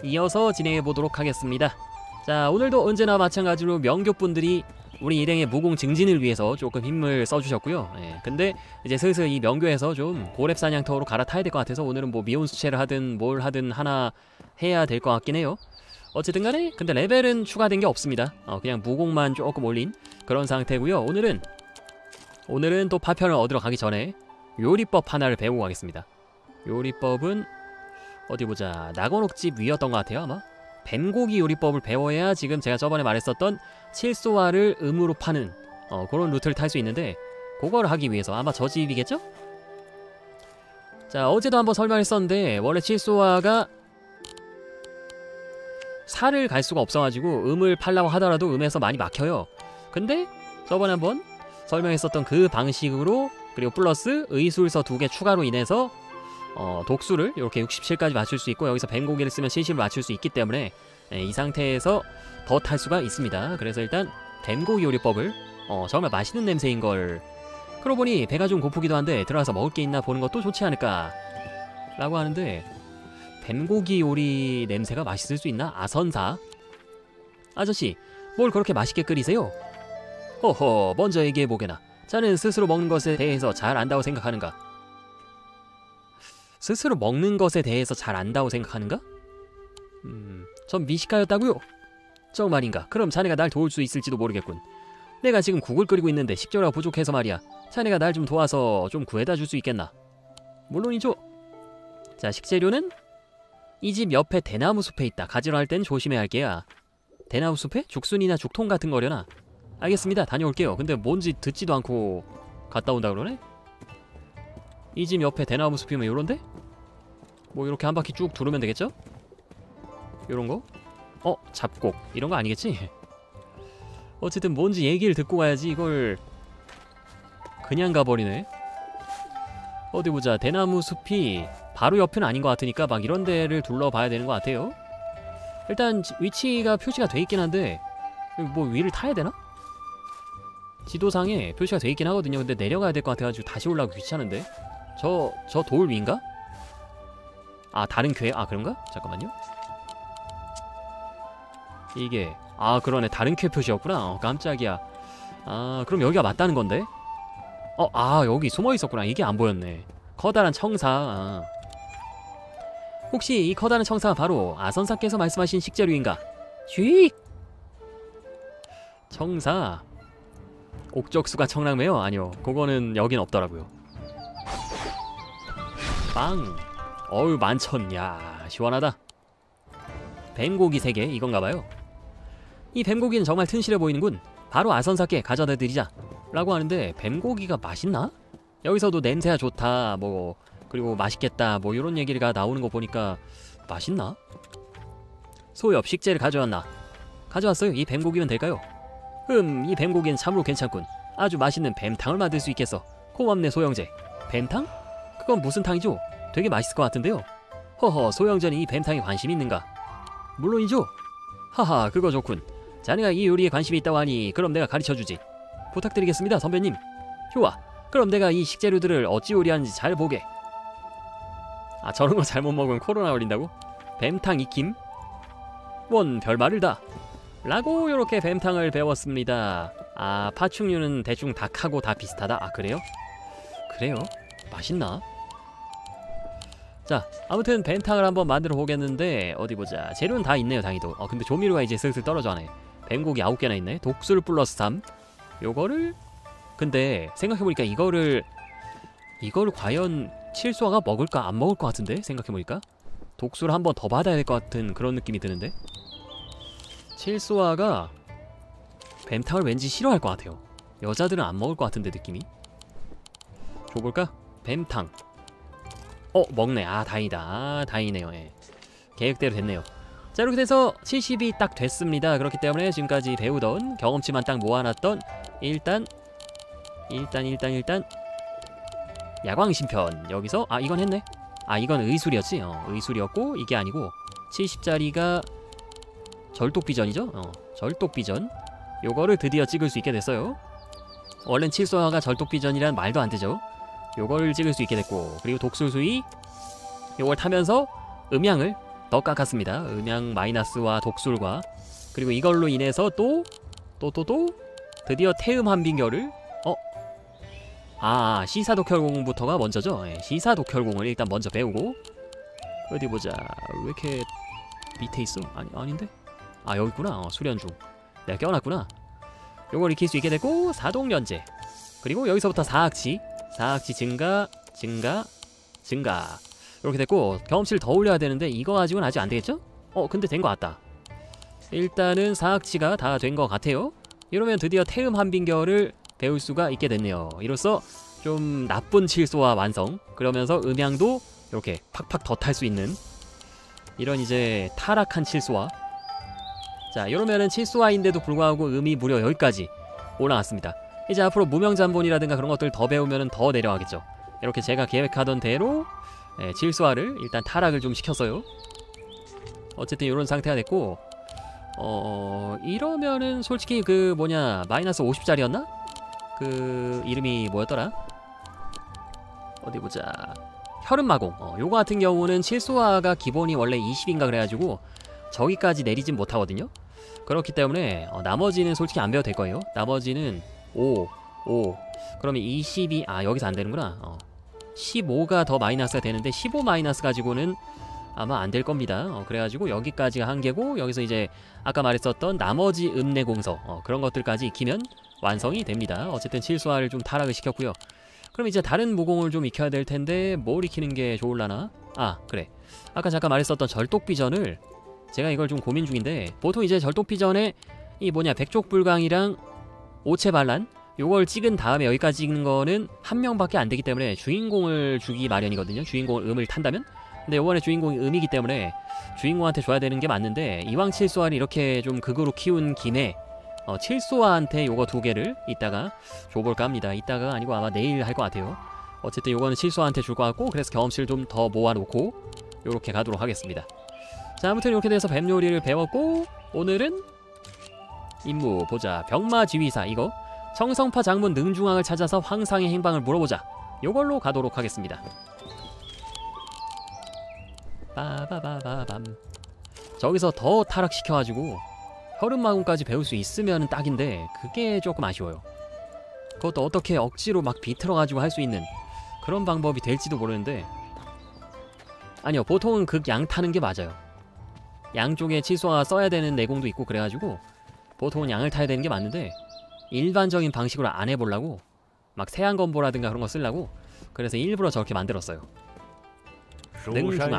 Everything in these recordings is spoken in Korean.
이어서 진행해보도록 하겠습니다. 자, 오늘도 언제나 마찬가지로 명교분들이 우리 일행의 무공 증진을 위해서 조금 힘을 써주셨고요. 근데 이제 슬슬 이 명교에서 좀 고렙사냥터로 갈아타야 될 것 같아서 오늘은 뭐 미온수체를 하든 뭘 하든 하나 해야 될 것 같긴 해요. 어쨌든 간에 근데 레벨은 추가된 게 없습니다. 그냥 무공만 조금 올린 그런 상태고요. 오늘은 또 파편을 얻으러 가기 전에 요리법 하나를 배우고 가겠습니다. 요리법은 어디보자, 낙원옥집 위였던 것 같아요 아마. 뱀고기 요리법을 배워야 지금 제가 저번에 말했었던 칠소화를 음으로 파는 그런 루트를 탈 수 있는데, 그거를 하기 위해서 아마 저 집이겠죠? 자, 어제도 한번 설명했었는데 원래 칠소화가 살을 갈 수가 없어가지고 음을 팔라고 하더라도 음에서 많이 막혀요. 근데 저번에 한번 설명했었던 그 방식으로, 그리고 플러스 의술서 2개 추가로 인해서 독수를 이렇게 67까지 맞출 수 있고, 여기서 뱀고기를 쓰면 70을 맞출 수 있기 때문에 이 상태에서 더 탈 수가 있습니다. 그래서 일단 뱀고기 요리법을 정말 맛있는 냄새인걸, 그러고 보니 배가 좀 고프기도 한데 들어가서 먹을 게 있나 보는 것도 좋지 않을까 라고 하는데, 뱀고기 요리 냄새가 맛있을 수 있나? 아선사 아저씨, 뭘 그렇게 맛있게 끓이세요? 허허, 먼저 얘기해보게나. 자넨 스스로 먹는 것에 대해서 잘 안다고 생각하는가? 스스로 먹는 것에 대해서 잘 안다고 생각하는가? 전 미식가였다고요? 정말인가? 그럼 자네가 날 도울 수 있을지도 모르겠군. 내가 지금 국을 끓이고 있는데 식재료가 부족해서 말이야. 자네가 날 좀 도와서 좀 구해다 줄 수 있겠나? 물론이죠. 자, 식재료는 이 집 옆에 대나무 숲에 있다. 가지러 할 땐 조심해야 할 게야. 대나무 숲에? 죽순이나 죽통 같은 거려나? 알겠습니다. 다녀올게요. 근데 뭔지 듣지도 않고 갔다 온다 그러네? 이 집 옆에 대나무 숲이면 요런데? 뭐 이렇게 한 바퀴 쭉 두르면 되겠죠? 요런 거? 잡곡 이런 거 아니겠지? 어쨌든 뭔지 얘기를 듣고 가야지. 이걸 그냥 가버리네. 어디 보자. 대나무 숲이 바로 옆은 아닌 것 같으니까 막 이런 데를 둘러봐야 되는 것 같아요. 일단 위치가 표시가 돼 있긴 한데 뭐 위를 타야 되나? 지도상에 표시가 돼 있긴 하거든요. 근데 내려가야 될 것 같아가지고 다시 올라가기 귀찮은데. 저 돌 위인가? 아, 다른 궤? 아, 그런가? 잠깐만요. 이게 그러네. 다른 궤 표시였구나. 깜짝이야. 그럼 여기가 맞다는 건데? 여기 숨어 있었구나. 이게 안 보였네. 커다란 청사. 혹시 이 커다란 청사가 바로 아선사께서 말씀하신 식재료인가? 쥐익! 청사. 옥적수가 청랑매요? 아니요, 그거는 여긴 없더라고요. 빵. 어우, 만천. 야, 시원하다. 뱀고기 3개 이건가봐요. 이 뱀고기는 정말 튼실해 보이는군. 바로 아선사께 가져다 드리자 라고 하는데, 뱀고기가 맛있나? 여기서도 냄새가 좋다 뭐, 그리고 맛있겠다 뭐 이런 얘기가 나오는 거 보니까 맛있나? 소엽, 식재를 가져왔나? 가져왔어요. 이 뱀고기면 될까요? 이 뱀고기는 참으로 괜찮군. 아주 맛있는 뱀탕을 만들 수 있겠어. 고맙네 소영제. 뱀탕? 그건 무슨 탕이죠? 되게 맛있을 것 같은데요. 허허, 소영제는 이 뱀탕에 관심이 있는가? 물론이죠. 하하, 그거 좋군. 자네가 이 요리에 관심이 있다고 하니 그럼 내가 가르쳐주지. 부탁드리겠습니다 선배님. 좋아, 그럼 내가 이 식재료들을 어찌 요리하는지 잘 보게. 저런 거 잘못 먹으면 코로나 걸린다고? 뱀탕 익힘? 원 별말을 다 라고 요렇게 뱀탕을 배웠습니다. 파충류는 대충 닭하고 다 비슷하다. 그래요? 그래요? 맛있나? 자, 아무튼 뱀탕을 한번 만들어 보겠는데, 어디보자. 재료는 다 있네요 당이도. 근데 조미료가 이제 슬슬 떨어져가네. 뱀고기 9개나 있네. 독술 플러스 3. 요거를, 근데 생각해보니까 이거를 과연 칠소화가 먹을까 안 먹을 것 같은데? 생각해보니까 독술 한 번 더 받아야 될 것 같은 그런 느낌이 드는데, 칠소화가 뱀탕을 왠지 싫어할 것 같아요. 여자들은 안 먹을 것 같은데 느낌이. 줘볼까? 뱀탕. 먹네. 다행이다. 다행이네요. 계획대로 됐네요. 자, 이렇게 돼서 70이 딱 됐습니다. 그렇기 때문에 지금까지 배우던 경험치만 딱 모아놨던 일단 야광심편. 여기서 이건 했네. 이건 의술이었지. 의술이었고, 이게 아니고 70짜리가 절독비전이죠. 절독비전. 요거를 드디어 찍을 수 있게 됐어요. 원래는 칠소화가 절독비전이란 말도 안 되죠. 요걸 찍을 수 있게 됐고, 그리고 독술수이 요걸 타면서 음향을 더 깎았습니다. 음양 마이너스와 독술과 그리고 이걸로 인해서 또 드디어 태음 한빙결을 시사독혈공부터가 먼저죠. 예, 시사독혈공을 일단 먼저 배우고 어디 보자. 왜 이렇게 밑에 있어? 아닌데? 여기 있구나. 수련중. 내가 껴놨구나. 요걸 익힐 수 있게 되고 사동연제. 그리고 여기서부터 사악치 증가. 이렇게 됐고 경험치를 더 올려야 되는데 이거 가지고는 아직 안 되겠죠? 근데 된 것 같다. 일단은 사악치가 다 된 것 같아요. 이러면 드디어 태음 한빙결을 배울 수가 있게 됐네요. 이로써 좀 나쁜 칠소와 완성. 그러면서 음양도 이렇게 팍팍 더 탈 수 있는 이런 이제 타락한 칠소와. 자, 이러면은 칠소와인데도 불구하고 음이 무려 여기까지 올라갔습니다. 이제 앞으로 무명잔본이라든가 그런 것들 더 배우면은 더 내려가겠죠. 이렇게 제가 계획하던 대로 칠소와를 일단 타락을 좀 시켰어요. 어쨌든 이런 상태가 됐고 이러면은 솔직히 그 뭐냐 마이너스 50짜리였나? 그 이름이 뭐였더라? 어디 보자. 혈음마공. 요거 같은 경우는 칠소화가 기본이 원래 20인가 그래가지고 저기까지 내리진 못하거든요. 그렇기 때문에 나머지는 솔직히 안 배워도 될 거예요. 나머지는 5 그러면 22 여기서 안 되는구나. 15가 더 마이너스가 되는데 15 마이너스 가지고는 아마 안 될 겁니다. 그래가지고 여기까지가 한계고 여기서 이제 아까 말했었던 나머지 음내공서 그런 것들까지 익히면 완성이 됩니다. 어쨌든 칠소화를 좀 타락을 시켰고요. 그럼 이제 다른 무공을 좀 익혀야 될 텐데 뭘 익히는 게 좋을라나? 그래. 아까 잠깐 말했었던 절독비전을 제가 이걸 좀 고민 중인데 보통 이제 절독비전에 이 뭐냐 백족불강이랑 오체반란 요걸 찍은 다음에 여기까지 찍는 거는 한 명밖에 안 되기 때문에 주인공을 주기 마련이거든요. 주인공을 음을 탄다면. 근데 요번에 주인공이 음이기 때문에 주인공한테 줘야 되는 게 맞는데 이왕 칠소화를 이렇게 좀 극으로 키운 김에 칠소화한테 요거 2개를 이따가 줘볼까 합니다. 이따가 아니고 아마 내일 할 것 같아요. 어쨌든 요거는 칠소화한테 줄 것 같고 그래서 경험치를 좀 더 모아놓고 요렇게 가도록 하겠습니다. 자, 아무튼 이렇게 돼서 뱀 요리를 배웠고 오늘은 임무 보자. 병마지휘사 이거 청성파 장문 능중앙을 찾아서 황상의 행방을 물어보자. 요걸로 가도록 하겠습니다. 빠바바바밤. 저기서 더 타락시켜가지고 혈음마공까지 배울 수 있으면 딱인데 그게 조금 아쉬워요. 그것도 어떻게 억지로 막 비틀어가지고 할 수 있는 그런 방법이 될지도 모르는데 아니요, 보통은 극양 타는 게 맞아요. 양쪽에 칠소화 써야 되는 내공도 있고 그래가지고 보통은 양을 타야 되는 게 맞는데 일반적인 방식으로 안 해보려고 막 세안건보라든가 그런 거 쓰려고 그래서 일부러 저렇게 만들었어요. 능중앙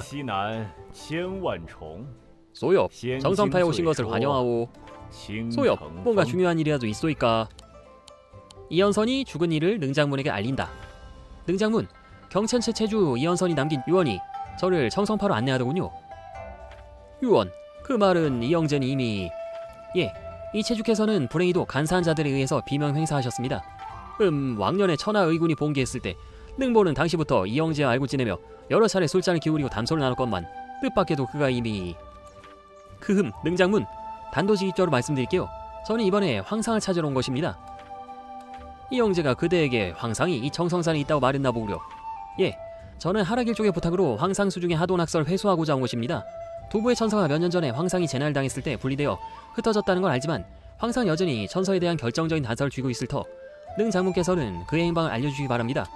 소엽, 정성파에 오신 것을 환영하오. 소엽, 뭔가 중요한 일이라도 있소이까. 이연선이 죽은 일을 능장문에게 알린다. 능장문, 경천체 체주 이연선이 남긴 유언이 저를 청성파로 안내하더군요. 유언, 그 말은 이영재는 이미 이 체주께서는 불행히도 간사한 자들에 의해서 비명 행사하셨습니다. 왕년에 천하의군이 봉기했을 때 능보는 당시부터 이영재와 알고 지내며 여러 차례 술잔을 기울이고 담소를 나눴건만 뜻밖에도 그가 이미 능장문, 단도직입적으로 말씀드릴게요. 저는 이번에 황상을 찾으러 온 것입니다. 이영재가 그대에게 황상이 이 청성산에 있다고 말했나 보구려. 저는 하락일 쪽의 부탁으로 황상 수중의 하도낙서를 회수하고자 온 것입니다. 도부의 천서가 몇 년 전에 황상이 재난을 당했을 때 분리되어 흩어졌다는 걸 알지만 황상은 여전히 천서에 대한 결정적인 단서를 쥐고 있을 터 능장군께서는 그의 행방을 알려주시기 바랍니다.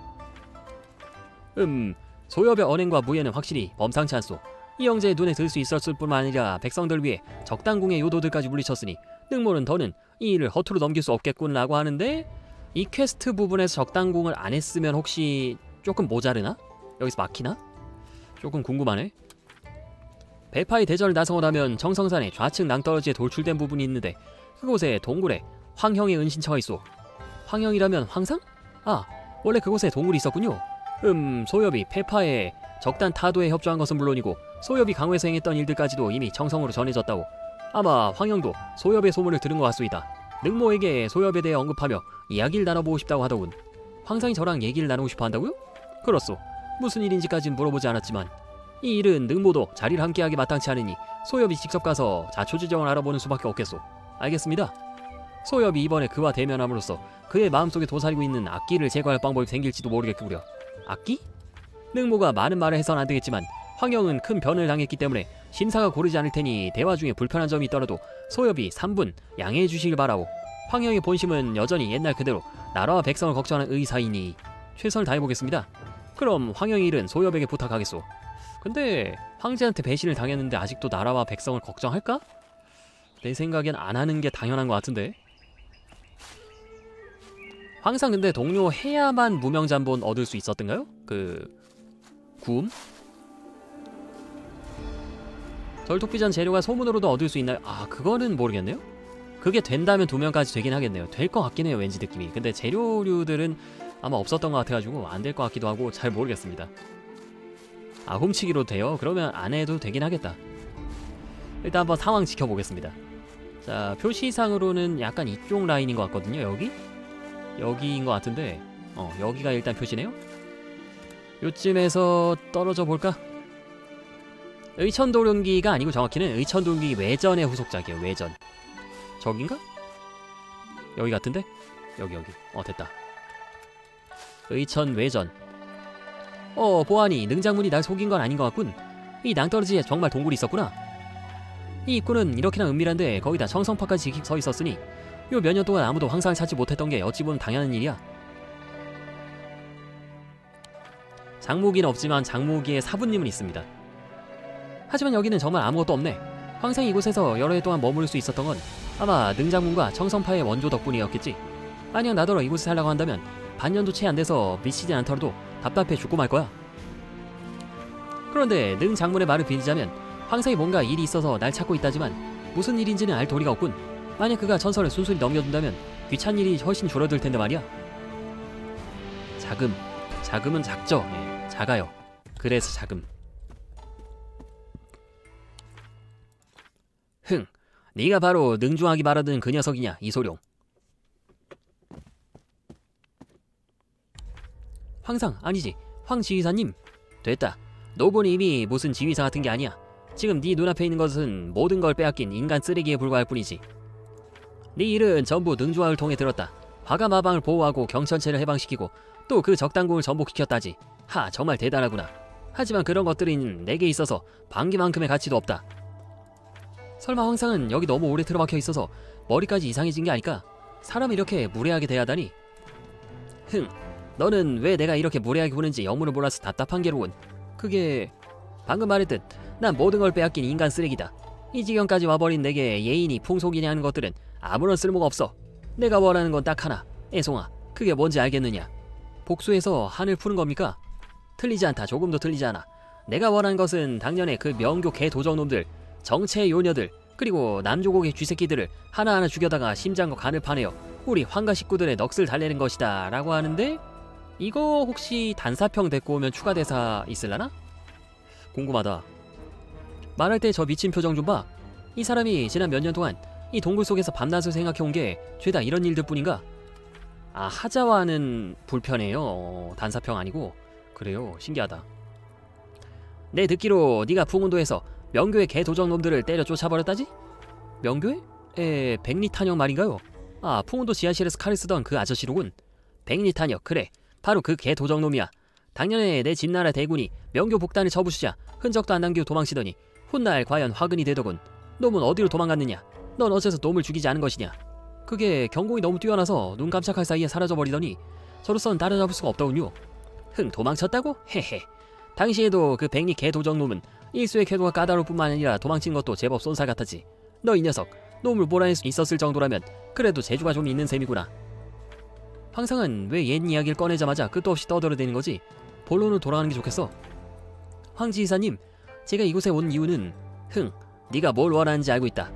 소엽의 언행과 무예는 확실히 범상치 않소. 이영재의 눈에 들 수 있었을 뿐만 아니라 백성들 위해 적당궁의 요도들까지 물리쳤으니 능모는 더는 이 일을 허투루 넘길 수 없겠군 라고 하는데 이 퀘스트 부분에서 적당궁을 안 했으면 혹시 조금 모자르나? 여기서 막히나? 조금 궁금하네. 배파의 대전을 나서오다면 청성산에 좌측 낭떠러지에 돌출된 부분이 있는데 그곳에 동굴에 황형의 은신처가 있소. 황형이라면 황상? 원래 그곳에 동굴이 있었군요. 소엽이 페파에 적단 타도에 협조한 것은 물론이고 소엽이 강화에서 행했던 일들까지도 이미 청성으로 전해졌다고. 아마 황형도 소엽의 소문을 들은 것 같소이다. 능모에게 소엽에 대해 언급하며 이야기를 나눠보고 싶다고 하더군. 황상이 저랑 얘기를 나누고 싶어 한다고요? 그렇소. 무슨 일인지까진 물어보지 않았지만 이 일은 능모도 자리를 함께하기 마땅치 않으니 소엽이 직접 가서 자초지정을 알아보는 수밖에 없겠소. 알겠습니다. 소엽이 이번에 그와 대면함으로써 그의 마음속에 도사리고 있는 악기를 제거할 방법이 생길지도 모르겠구려. 악기? 능모가 많은 말을 해서는 안 되겠지만 황영은 큰 변을 당했기 때문에 심사가 고르지 않을 테니 대화 중에 불편한 점이 있더라도 소엽이 3분 양해해 주시길 바라오. 황영의 본심은 여전히 옛날 그대로 나라와 백성을 걱정하는 의사이니 최선을 다해보겠습니다. 그럼 황영의 일은 소엽에게 부탁하겠소. 근데 황제한테 배신을 당했는데 아직도 나라와 백성을 걱정할까? 내 생각엔 안 하는 게 당연한 것 같은데. 항상 근데 동료해야만 무명잔본 얻을 수 있었던가요? 그... 구음? 절독비전 재료가 소문으로도 얻을 수 있나요? 아, 그거는 모르겠네요. 그게 된다면 2명까지 되긴 하겠네요. 될 것 같긴 해요, 왠지 느낌이. 근데 재료류들은 아마 없었던 것 같아가지고 안 될 것 같기도 하고 잘 모르겠습니다. 아, 훔치기로 돼요? 그러면 안 해도 되긴 하겠다. 일단 한번 상황 지켜보겠습니다. 자, 표시상으로는 약간 이쪽 라인인 것 같거든요. 여기인 것 같은데 여기가 일단 표시네요. 요쯤에서 떨어져 볼까? 의천도룡기가 아니고 정확히는 의천도룡기 외전의 후속작이에요. 외전. 저긴가? 여기 같은데? 여기 됐다. 의천 외전. 보아니 능장문이 날 속인 건 아닌 것 같군. 이 낭떠러지에 정말 동굴이 있었구나. 이 입구는 이렇게나 은밀한데 거기다 청성파까지 서 있었으니 요 몇 년 동안 아무도 황상을 찾지 못했던 게 어찌 보면 당연한 일이야. 장무기는 없지만 장무기의 사부님은 있습니다. 하지만 여기는 정말 아무것도 없네. 황상이 이곳에서 여러 해 동안 머무를 수 있었던 건 아마 능장문과 청성파의 원조 덕분이었겠지. 만약 나더러 이곳에 살라고 한다면 반년도 채 안 돼서 미치지 않더라도 답답해 죽고 말 거야. 그런데 능장문의 말을 빌리자면 황상이 뭔가 일이 있어서 날 찾고 있다지만 무슨 일인지는 알 도리가 없군. 만약 그가 전설을 순순히 넘겨둔다면 귀찮은 일이 훨씬 줄어들 텐데 말이야. 자금은 작죠. 예, 작아요. 그래서 자금. 네가 바로 능중하기 말하던 그 녀석이냐, 이소룡. 황상, 아니지, 황지휘사님. 됐다. 노본이 이미 무슨 지휘사 같은 게 아니야. 지금 네 눈앞에 있는 것은 모든 걸 빼앗긴 인간 쓰레기에 불과할 뿐이지. 네 일은 전부 능주화를 통해 들었다. 화가마방을 보호하고 경천체를 해방시키고 또 그 적당궁을 전복시켰다지. 정말 대단하구나. 하지만 그런 것들은 내게 있어서 방귀만큼의 가치도 없다. 설마 황상은 여기 너무 오래 틀어박혀 있어서 머리까지 이상해진 게 아닐까? 사람을 이렇게 무례하게 대하다니. 너는 왜 내가 이렇게 무례하게 구는지 영문을 몰라서 답답한 게로군. 그게... 방금 말했듯 난 모든 걸 빼앗긴 인간 쓰레기다. 이 지경까지 와버린 내게 예의니 풍속이냐 하는 것들은 아무런 쓸모가 없어. 내가 원하는 건 딱 하나. 애송아, 그게 뭔지 알겠느냐? 복수해서 한을 푸는 겁니까? 틀리지 않다. 조금도 틀리지 않아. 내가 원하는 것은 당년에 그 명교 개도적놈들, 정체의 요녀들, 그리고 남조국의 쥐새끼들을 하나하나 죽여다가 심장과 간을 파내어 우리 황가 식구들의 넋을 달래는 것이다 라고 하는데, 이거 혹시 단사평 데리고 오면 추가 대사 있을라나? 궁금하다. 말할 때 저 미친 표정 좀 봐. 이 사람이 지난 몇 년 동안 이 동굴 속에서 밤낮을 생각해온 게 죄다 이런 일들 뿐인가? 아, 하자와는 불편해요. 단사평 아니고. 그래요. 신기하다. 내 듣기로 네가 풍운도에서 명교의 개도적놈들을 때려 쫓아버렸다지? 명교회? 백리탄역 말인가요? 아, 풍운도 지하실에서 칼을 쓰던 그 아저씨로군. 백리탄역, 그래. 바로 그 개도적놈이야. 당년에 내 진나라 대군이 명교 복단을 쳐부수자 흔적도 안 남기고 도망치더니 훗날 과연 화근이 되더군. 놈은 어디로 도망갔느냐? 넌 어째서 놈을 죽이지 않은 것이냐? 그게 경공이 너무 뛰어나서 눈 깜짝할 사이에 사라져버리더니 저로선 따라잡을 수가 없더군요. 도망쳤다고? 헤헤. 당시에도 그 백리 개도적놈은 일수의 궤도가 까다로울 뿐만 아니라 도망친 것도 제법 쏜살 같았지. 너 이 녀석, 놈을 몰아낼 수 있었을 정도라면 그래도 재주가 좀 있는 셈이구나. 황상은 왜 옛 이야기를 꺼내자마자 끝도 없이 떠들어대는 거지? 본론으로 돌아가는 게 좋겠어. 황지휘사님, 제가 이곳에 온 이유는 네가 뭘 원하는지 알고 있다.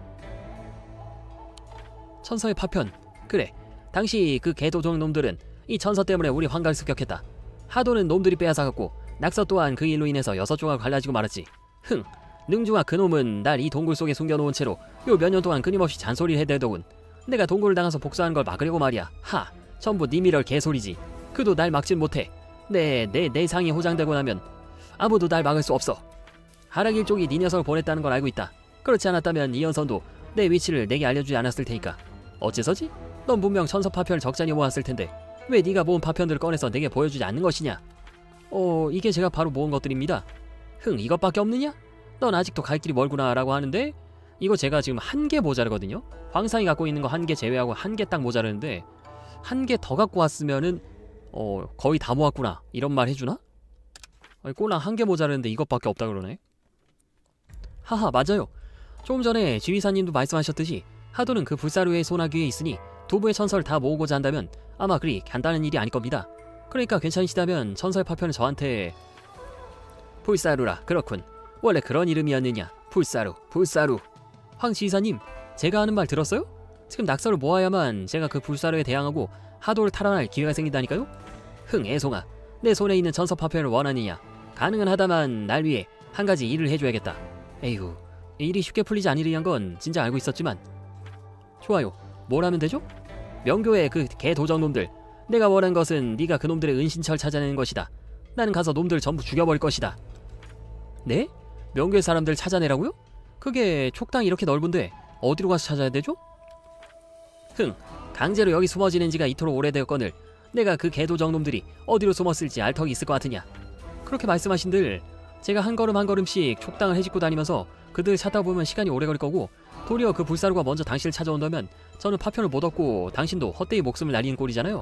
천서의 파편. 그래, 당시 그 개도적 놈들은 이 천서 때문에 우리 황가를 습격했다. 하도는 놈들이 빼앗아갔고 낙서 또한 그 일로 인해서 6조각 갈라지고 말았지. 능중아 그놈은 날 이 동굴 속에 숨겨놓은 채로 요 몇 년 동안 끊임없이 잔소리를 해대더군. 내가 동굴을 당해서 복수하는 걸 막으려고 말이야. 전부 니미럴 개소리지. 그도 날 막진 못해. 내 상이 호장되고 나면 아무도 날 막을 수 없어. 하락일족이 네 녀석을 보냈다는 걸 알고 있다. 그렇지 않았다면 이연선도 내 위치를 내게 알려주지 않았을 테니까. 어째서지? 넌 분명 천서 파편을 적잖이 모았을 텐데 왜 네가 모은 파편들을 꺼내서 내게 보여주지 않는 것이냐? 이게 제가 바로 모은 것들입니다. 흥, 이것밖에 없느냐? 넌 아직도 갈 길이 멀구나 라고 하는데, 이거 제가 지금 1개 모자르거든요. 황상이 갖고 있는 거 1개 제외하고 1개 딱 모자르는데 1개 더 갖고 왔으면은 거의 다 모았구나 이런 말 해주나? 아니, 꼴랑 1개 모자르는데 이것밖에 없다 그러네. 하하, 맞아요. 조금 전에 지휘사님도 말씀하셨듯이 하도는 그 불사르의 소나귀에 있으니 두부의 천서를 다 모으고자 한다면 아마 그리 간단한 일이 아닐 겁니다. 그러니까 괜찮으시다면 천서의 파편을 저한테... 불사루라, 그렇군. 원래 그런 이름이었느냐. 불사루, 불사루. 황 지휘사님, 제가 하는 말 들었어요? 지금 낙서를 모아야만 제가 그 불사루에 대항하고 하도를 탈환할 기회가 생긴다니까요? 흥, 애송아, 내 손에 있는 천서 파편을 원하느냐? 가능은 하다만 날 위해 한 가지 일을 해줘야겠다. 에휴, 일이 쉽게 풀리지 않으리란 건 진짜 알고 있었지만. 좋아요, 뭘 하면 되죠? 명교의 그 개도적놈들, 내가 원한 것은 네가 그 놈들의 은신처를 찾아내는 것이다. 나는 가서 놈들 전부 죽여버릴 것이다. 네? 명교의 사람들 찾아내라고요? 그게 촉당이 이렇게 넓은데 어디로 가서 찾아야 되죠? 흥, 강제로 여기 숨어 지낸 지가 이토록 오래되었거늘 내가 그 개도적놈들이 어디로 숨었을지 알 턱이 있을 것 같으냐. 그렇게 말씀하신들 제가 한 걸음 한 걸음씩 촉당을 해짓고 다니면서 그들 찾다 보면 시간이 오래 걸릴 거고, 도리어 그 불사루가 먼저 당신을 찾아온다면 저는 파편을 못 얻고 당신도 헛되이 목숨을 날리는 꼴이잖아요.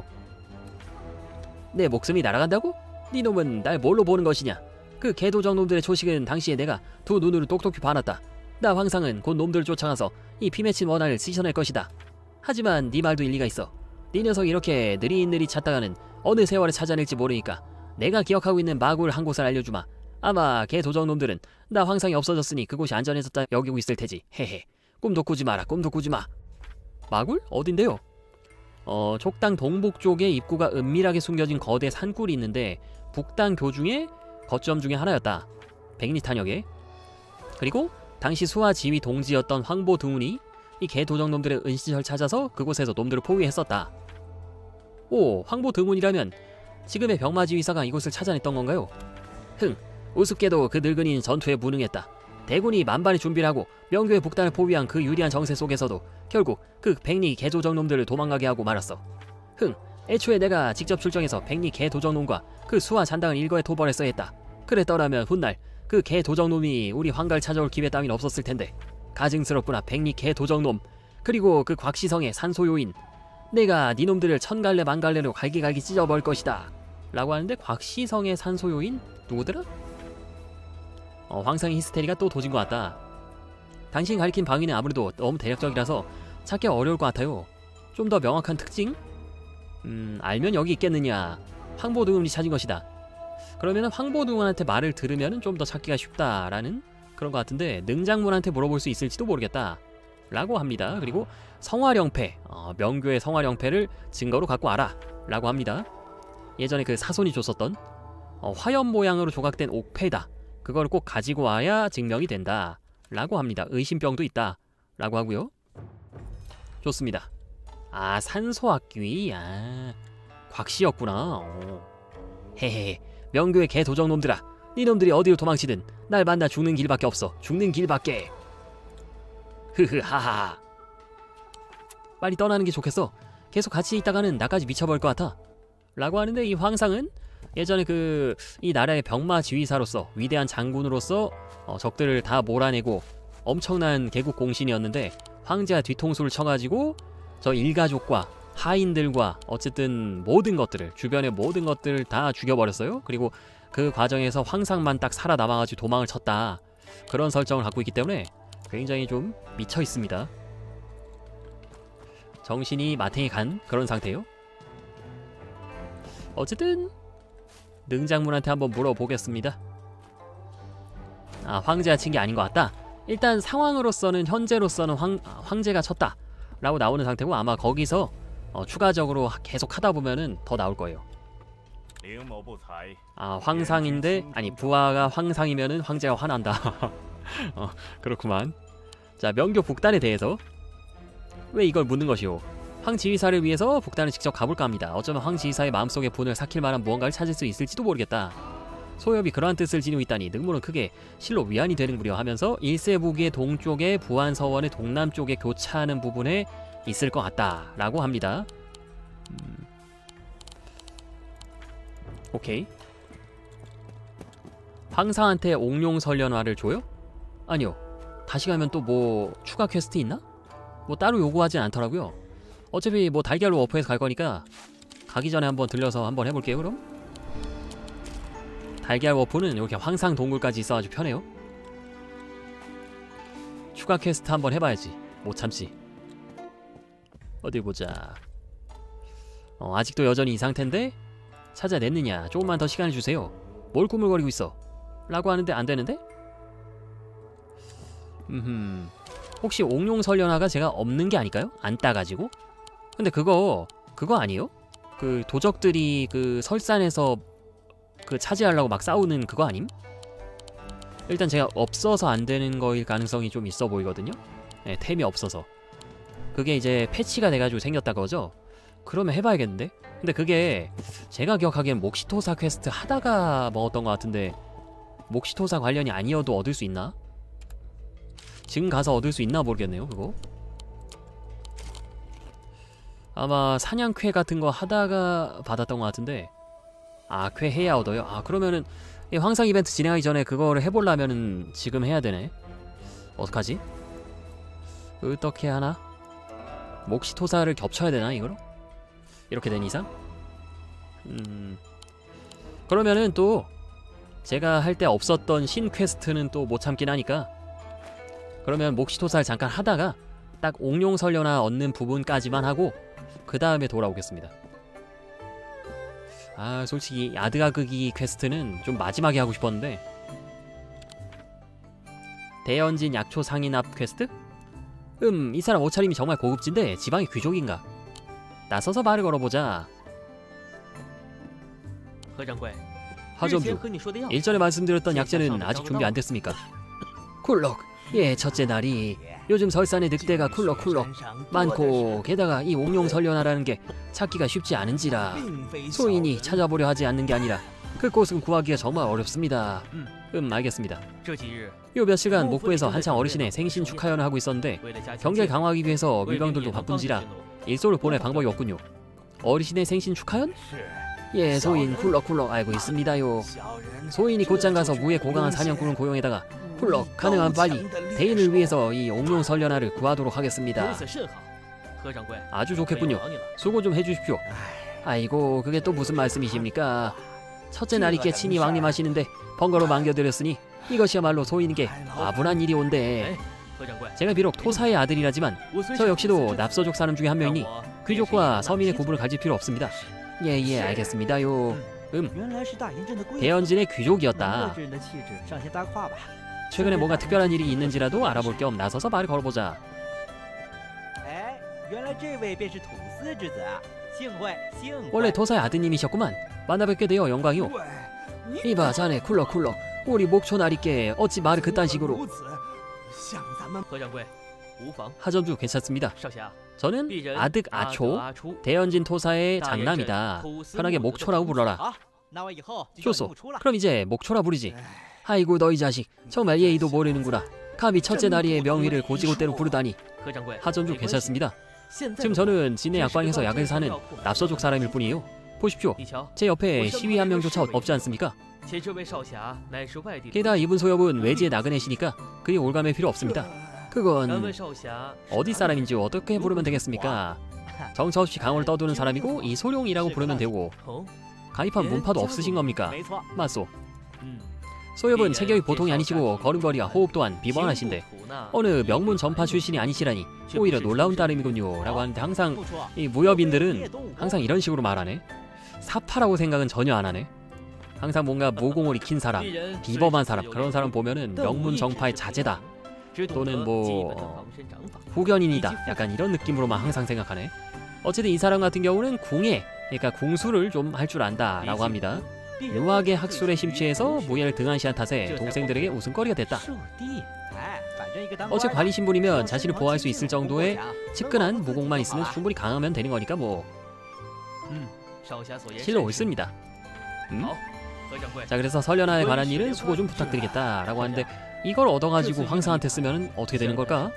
내 목숨이 날아간다고? 네 놈은 날 뭘로 보는 것이냐? 그 개도적놈들의 초식은 당시에 내가 두 눈으로 똑똑히 봐놨다. 나 황상은 곧 놈들을 쫓아가서 이 피맺힌 원한을 씻어낼 것이다. 하지만 네 말도 일리가 있어. 네 녀석이 이렇게 느릿느릿 찾다가는 어느 세월에 찾아낼지 모르니까 내가 기억하고 있는 마굴 한 곳을 알려주마. 아마 개도적놈들은 나 황상이 없어졌으니 그곳이 안전해졌다 여기고 있을 테지. 헤헤. 꿈도 꾸지 마라, 꿈도 꾸지 마. 마굴? 어딘데요? 촉당 동북 쪽에 입구가 은밀하게 숨겨진 거대 산굴이 있는데 북당 교중의 거점 중에 하나였다. 백리탄역에. 그리고 당시 수하 지휘 동지였던 황보 등운이 이 개도적놈들의 은신처를 찾아서 그곳에서 놈들을 포위했었다. 오, 황보 등운이라면 지금의 병마지휘사가 이곳을 찾아냈던 건가요? 흥, 우습게도 그 늙은이는 전투에 무능했다. 대군이 만반의 준비를 하고 명교의 북단을 포위한 그 유리한 정세 속에서도 결국 그 백리 개도적놈들을 도망가게 하고 말았어. 흥, 애초에 내가 직접 출정해서 백리 개도적놈과 그 수하 잔당을 일거에 토벌했어야 했다. 그랬더라면 훗날 그 개도적놈이 우리 황가를 찾아올 기회 따윈 없었을 텐데. 가증스럽구나, 백리 개도적놈. 그리고 그 곽시성의 산소요인. 내가 네 놈들을 천갈래 만갈래로 갈기갈기 찢어버릴 것이다 라고 하는데, 곽시성의 산소요인? 누구더라? 황상의 히스테리가 또 도진 것 같다. 당신이 가리킨 방위는 아무래도 너무 대략적이라서 찾기 어려울 것 같아요. 좀 더 명확한 특징? 알면 여기 있겠느냐. 황보등운이 찾은 것이다. 그러면은 황보등운한테 말을 들으면은 좀 더 찾기가 쉽다라는 그런 것 같은데, 능장문한테 물어볼 수 있을지도 모르겠다 라고 합니다. 그리고 성화령패, 명교의 성화령패를 증거로 갖고 와라 라고 합니다. 예전에 그 사손이 줬었던 화염 모양으로 조각된 옥패다. 그걸 꼭 가지고 와야 증명이 된다 라고 합니다. 의심병도 있다 라고 하고요. 좋습니다. 아, 산소학귀. 아, 곽씨였구나. 헤헤, 명교의 개도적놈들아, 네 놈들이 어디로 도망치든 날 만나 죽는 길밖에 없어. 죽는 길밖에. 흐흐하하. 빨리 떠나는 게 좋겠어. 계속 같이 있다가는 나까지 미쳐버릴 것 같아 라고 하는데, 이 황상은 예전에 이 나라의 병마 지휘사로서, 위대한 장군으로서 적들을 다 몰아내고 엄청난 개국 공신이었는데, 황제가 뒤통수를 쳐가지고 저 일가족과 하인들과 어쨌든 모든 것들을, 주변의 모든 것들을 다 죽여버렸어요. 그리고 그 과정에서 황상만 딱 살아남아가지고 도망을 쳤다. 그런 설정을 갖고 있기 때문에 굉장히 좀 미쳐 있습니다. 정신이 마탱이 간 그런 상태예요. 어쨌든 능장문한테 한번 물어보겠습니다. 아, 황제가 친 게 아닌 것 같다. 일단 상황으로서는, 현재로서는 황제가 쳤다 라고 나오는 상태고, 아마 거기서 추가적으로 계속 하다 보면은 더 나올 거예요. 아, 황상인데, 아니 부하가 황상이면은 황제가 화난다. 그렇구만. 자, 명교 북단에 대해서 왜 이걸 묻는 것이오. 황지휘사를 위해서 북단을 직접 가볼까 합니다. 어쩌면 황지휘사의 마음속에 분을 삭힐 만한 무언가를 찾을 수 있을지도 모르겠다. 소엽이 그러한 뜻을 지니고 있다니 능물은 크게 실로 위안이 되는구려 하면서 일세부기의 동쪽에 부안서원의 동남쪽에 교차하는 부분에 있을 것 같다 라고 합니다. 오케이. 황사한테 옥룡 설련화를 줘요? 아니요. 다시 가면 또 뭐 추가 퀘스트 있나? 뭐 따로 요구하진 않더라고요. 어차피 뭐 달걀로 워프해서 갈 거니까 가기 전에 한번 들려서 한번 해볼게요. 그럼 달걀 워프는 이렇게 황상 동굴까지 있어가지고 편해요. 추가 퀘스트 한번 해봐야지. 못 참지. 어디 보자. 아직도 여전히 이 상태인데 찾아냈느냐. 조금만 더 시간을 주세요. 뭘 꾸물거리고 있어 라고 하는데 안 되는데? 혹시 옥룡 설련화가 제가 없는 게 아닐까요? 안 따가지고? 근데 그거 아니에요? 그 도적들이 그 설산에서 그 차지하려고 막 싸우는 그거 아님? 일단 제가 없어서 안 되는 거일 가능성이 좀 있어 보이거든요? 네, 템이 없어서. 그게 이제 패치가 돼가지고 생겼다 거죠? 그러면 해봐야겠는데? 근데 그게 제가 기억하기엔 목시토사 퀘스트 하다가 먹었던 것 같은데 목시토사 관련이 아니어도 얻을 수 있나? 지금 가서 얻을 수 있나 모르겠네요 그거. 아마 사냥쾌 같은 거 하다가 받았던 것 같은데. 아, 쾌 해야 얻어요? 아, 그러면은 이 황상 이벤트 진행하기 전에 그거를 해보려면은 지금 해야 되네. 어떡하지? 어떻게 하나? 목시토사를 겹쳐야 되나 이거로? 이렇게 된 이상? 그러면은 또 제가 할 때 없었던 신 퀘스트는 또 못 참긴 하니까 그러면 목시토사를 잠깐 하다가 딱 옥룡 설련화 얻는 부분까지만 하고 그 다음에 돌아오겠습니다. 아, 솔직히 아드가그기 퀘스트는 좀 마지막에 하고 싶었는데. 대연진 약초 상인압 퀘스트? 이 사람 옷차림이 정말 고급진데 지방의 귀족인가? 나서서 말을 걸어보자. 하점주, 일전에 말씀드렸던 약재는 아직 준비 안 됐습니까? 쿨럭, 예, 첫째 날이 요즘 설산에 늑대가 쿨럭쿨럭 많고 게다가 이 옥룡 설련화라는 게 찾기가 쉽지 않은지라 소인이 찾아보려 하지 않는 게 아니라 그곳은 구하기가 정말 어렵습니다. 알겠습니다. 요 며칠간 목부에서 한창 어르신의 생신 축하연을 하고 있었는데 경계를 강화하기 위해서 밀병들도 바쁜지라 일소를 보낼 방법이 없군요. 어르신의 생신 축하연? 예, 소인 쿨럭쿨럭 알고 있습니다요. 소인이 곧장 가서 무에 고강한 사냥꾼을 고용에다가 쿨럭 가능한 빨리 대인을 위해서 이 옥룡 설련화를 구하도록 하겠습니다. 아주 좋겠군요. 수고 좀 해주십시오. 아이고, 그게 또 무슨 말씀이십니까? 첫째 날이께 친히 왕림하시는데 번거로 만겨드렸으니 이것이야말로 소인에게 아분한 일이 온대. 제가 비록 토사의 아들이라지만 저 역시도 납서족 사람 중에 한 명이니 귀족과 서민의 구분을 가질 필요 없습니다. 예, 알겠습니다요. 대연진의 귀족이었다. 최근에 뭔가 특별한 일이 있는지라도 알아볼 겸 나서서 말을 걸어보자. 원래 토사의 아드님이셨구만. 만나뵙게 되어 영광이오. 이봐 자네 쿨럭쿨럭, 우리 목초 날이께 어찌 말을 그딴 식으로. 하점주 괜찮습니다. 저는 아득 아초, 대연진 토사의 장남이다. 편하게 목초라고 불러라. 좋소. 그럼 이제 목초라 부르지. 아이고 너희 자식, 정말 예의도 모르는구나. 감히 첫째 나리의 명의를 고지고대로 부르다니. 하점주 괜찮습니다. 지금 저는 진해 약방에서 약을 사는 납서족 사람일 뿐이에요. 보십시오. 제 옆에 시위 한 명조차 없지 않습니까? 게다가 이분 소엽은 외지의 나그네시니까 그리 올감할 필요 없습니다. 그건 어디 사람인지 어떻게 부르면 되겠습니까? 정처 없이 강을 떠도는 사람이고 이 소룡이라고 부르면 되고. 가입한 문파도 없으신 겁니까? 맞소. 소엽은 체격이 보통이 아니시고 걸음걸이와 호흡 또한 비범하신데 어느 명문 전파 출신이 아니시라니 오히려 놀라운 따름이군요 라고 하는데 항상 이 무협인들은 항상 이런 식으로 말하네. 사파라고 생각은 전혀 안 하네. 항상 뭔가 모공을 익힌 사람, 비범한 사람, 그런 사람 보면은 명문 정파의 자제다 또는 뭐 후견인이다 약간 이런 느낌으로만 항상 생각하네. 어쨌든 이 사람 같은 경우는 궁예, 그러니까 궁수를 좀 할 줄 안다 라고 합니다. 유학의 학술에 심취해서 무예를 등한시한 탓에 동생들에게 웃음거리가 됐다. 어째 관리 신분이면 자신을 보호할 수 있을 정도의 측근한 무공만 있으면 충분히 강하면 되는 거니까 뭐 실로 옳습니다. 자, 그래서 설련화에 관한 일은 수고 좀 부탁드리겠다 라고 하는데 이걸 얻어가지고 황상한테 쓰면 어떻게 되는 걸까?